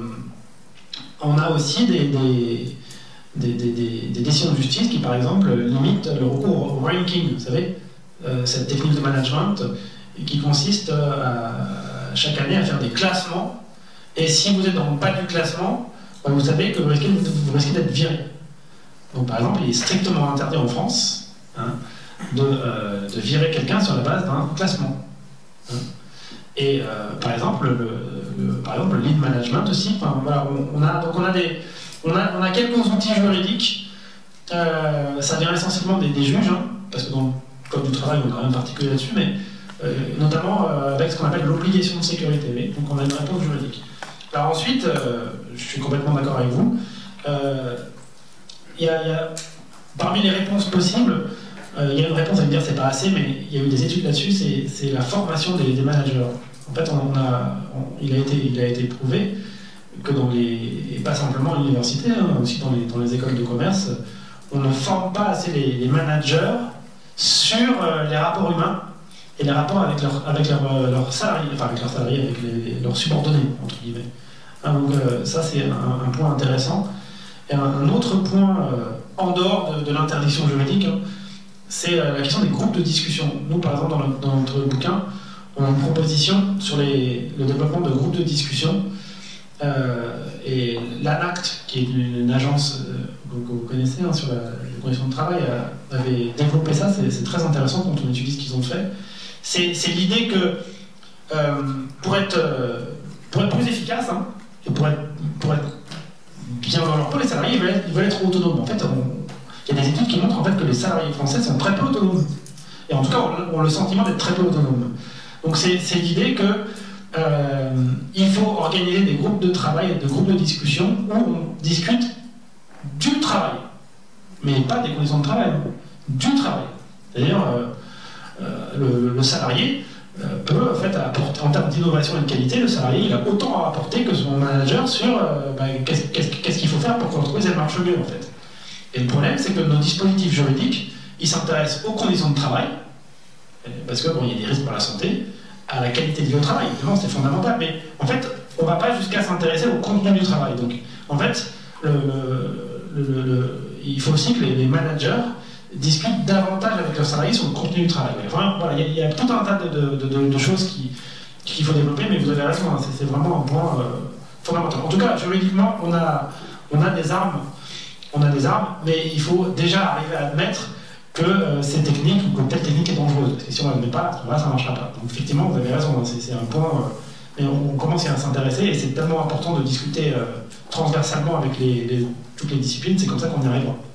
on a aussi des, des, des, des, des, des décisions de justice qui, par exemple, limitent le recours au ranking, vous savez, euh, cette technique de management qui consiste euh, à, chaque année à faire des classements. Et si vous êtes dans le bas du classement, bah, vous savez que vous risquez, vous risquez d'être viré. Donc par exemple, il est strictement interdit en France, hein, de, euh, de virer quelqu'un sur la base d'un classement. Hein. Et euh, par exemple, le, le, par exemple, le lead management aussi, enfin, voilà, on, on, a, donc on, a des, on, a, on a quelques outils juridiques, euh, ça vient essentiellement des, des juges, hein, parce que dans le code du travail, on n'a rien de particulier là-dessus, mais euh, notamment euh, avec ce qu'on appelle l'obligation de sécurité. Mais, donc on a une réponse juridique. Alors ensuite, euh, je suis complètement d'accord avec vous, euh, y a, y a, parmi les réponses possibles, il euh, y a une réponse à me dire c'est pas assez, mais il y a eu des études là-dessus, c'est la formation des, des managers. En fait, on a, on, il, a été, il a été prouvé que dans les, et pas simplement à l'université, hein, aussi dans les, dans les écoles de commerce, on ne forme pas assez les, les managers sur euh, les rapports humains et les rapports avec leurs avec leur, euh, leur salariés, enfin avec leurs salariés, avec les, leurs subordonnés, entre guillemets. Hein, donc euh, ça c'est un, un point intéressant. Et un, un autre point euh, en dehors de, de l'interdiction juridique, hein, c'est la question des groupes de discussion. Nous, par exemple, dans, le, dans notre bouquin, on a une proposition sur les, le développement de groupes de discussion. Euh, et l'ANACT, qui est une, une agence euh, que vous connaissez hein, sur la, les conditions de travail, euh, avait développé ça. C'est très intéressant quand on étudie ce qu'ils ont fait. C'est l'idée que euh, pour, être, euh, pour être plus efficace, hein, et pour être, pour être bien dans leur peau, les salariés ils veulent être, ils veulent être autonomes. En fait, on, il y a des études qui montrent en fait que les salariés français sont très peu autonomes. Et en tout cas, on, on a le sentiment d'être très peu autonomes. Donc c'est l'idée que euh, il faut organiser des groupes de travail, des groupes de discussion où on discute du travail, mais pas des conditions de travail, du travail. C'est-à-dire, euh, euh, le, le salarié euh, peut, en fait, apporter, en termes d'innovation et de qualité, le salarié il a autant à apporter que son manager sur euh, bah, qu'est-ce qu'est-ce qu'il faut faire pour que l'entreprise elle marche mieux, en fait. Et le problème, c'est que nos dispositifs juridiques, ils s'intéressent aux conditions de travail, parce que bon, il y a des risques pour la santé, à la qualité de vie au travail, évidemment, c'est fondamental, mais en fait, on ne va pas jusqu'à s'intéresser au contenu du travail. Donc, en fait, le, le, le, le, il faut aussi que les, les managers discutent davantage avec leurs salariés sur le contenu du travail. Enfin, voilà, il y, y a tout un tas de, de, de, de choses qu'il qui faut développer, mais vous avez raison, hein, c'est vraiment un point euh, fondamental. En tout cas, juridiquement, on a, on a des armes, on a des armes, mais il faut déjà arriver à admettre que euh, c'est technique ou que telle technique est dangereuse. Parce que si on ne l'admet pas, à ce moment-là, ça ne marchera pas. Donc effectivement, vous avez raison, hein, c'est un point... Euh, mais on, on commence à s'intéresser et c'est tellement important de discuter euh, transversalement avec les, les, toutes les disciplines, c'est comme ça qu'on y arrivera.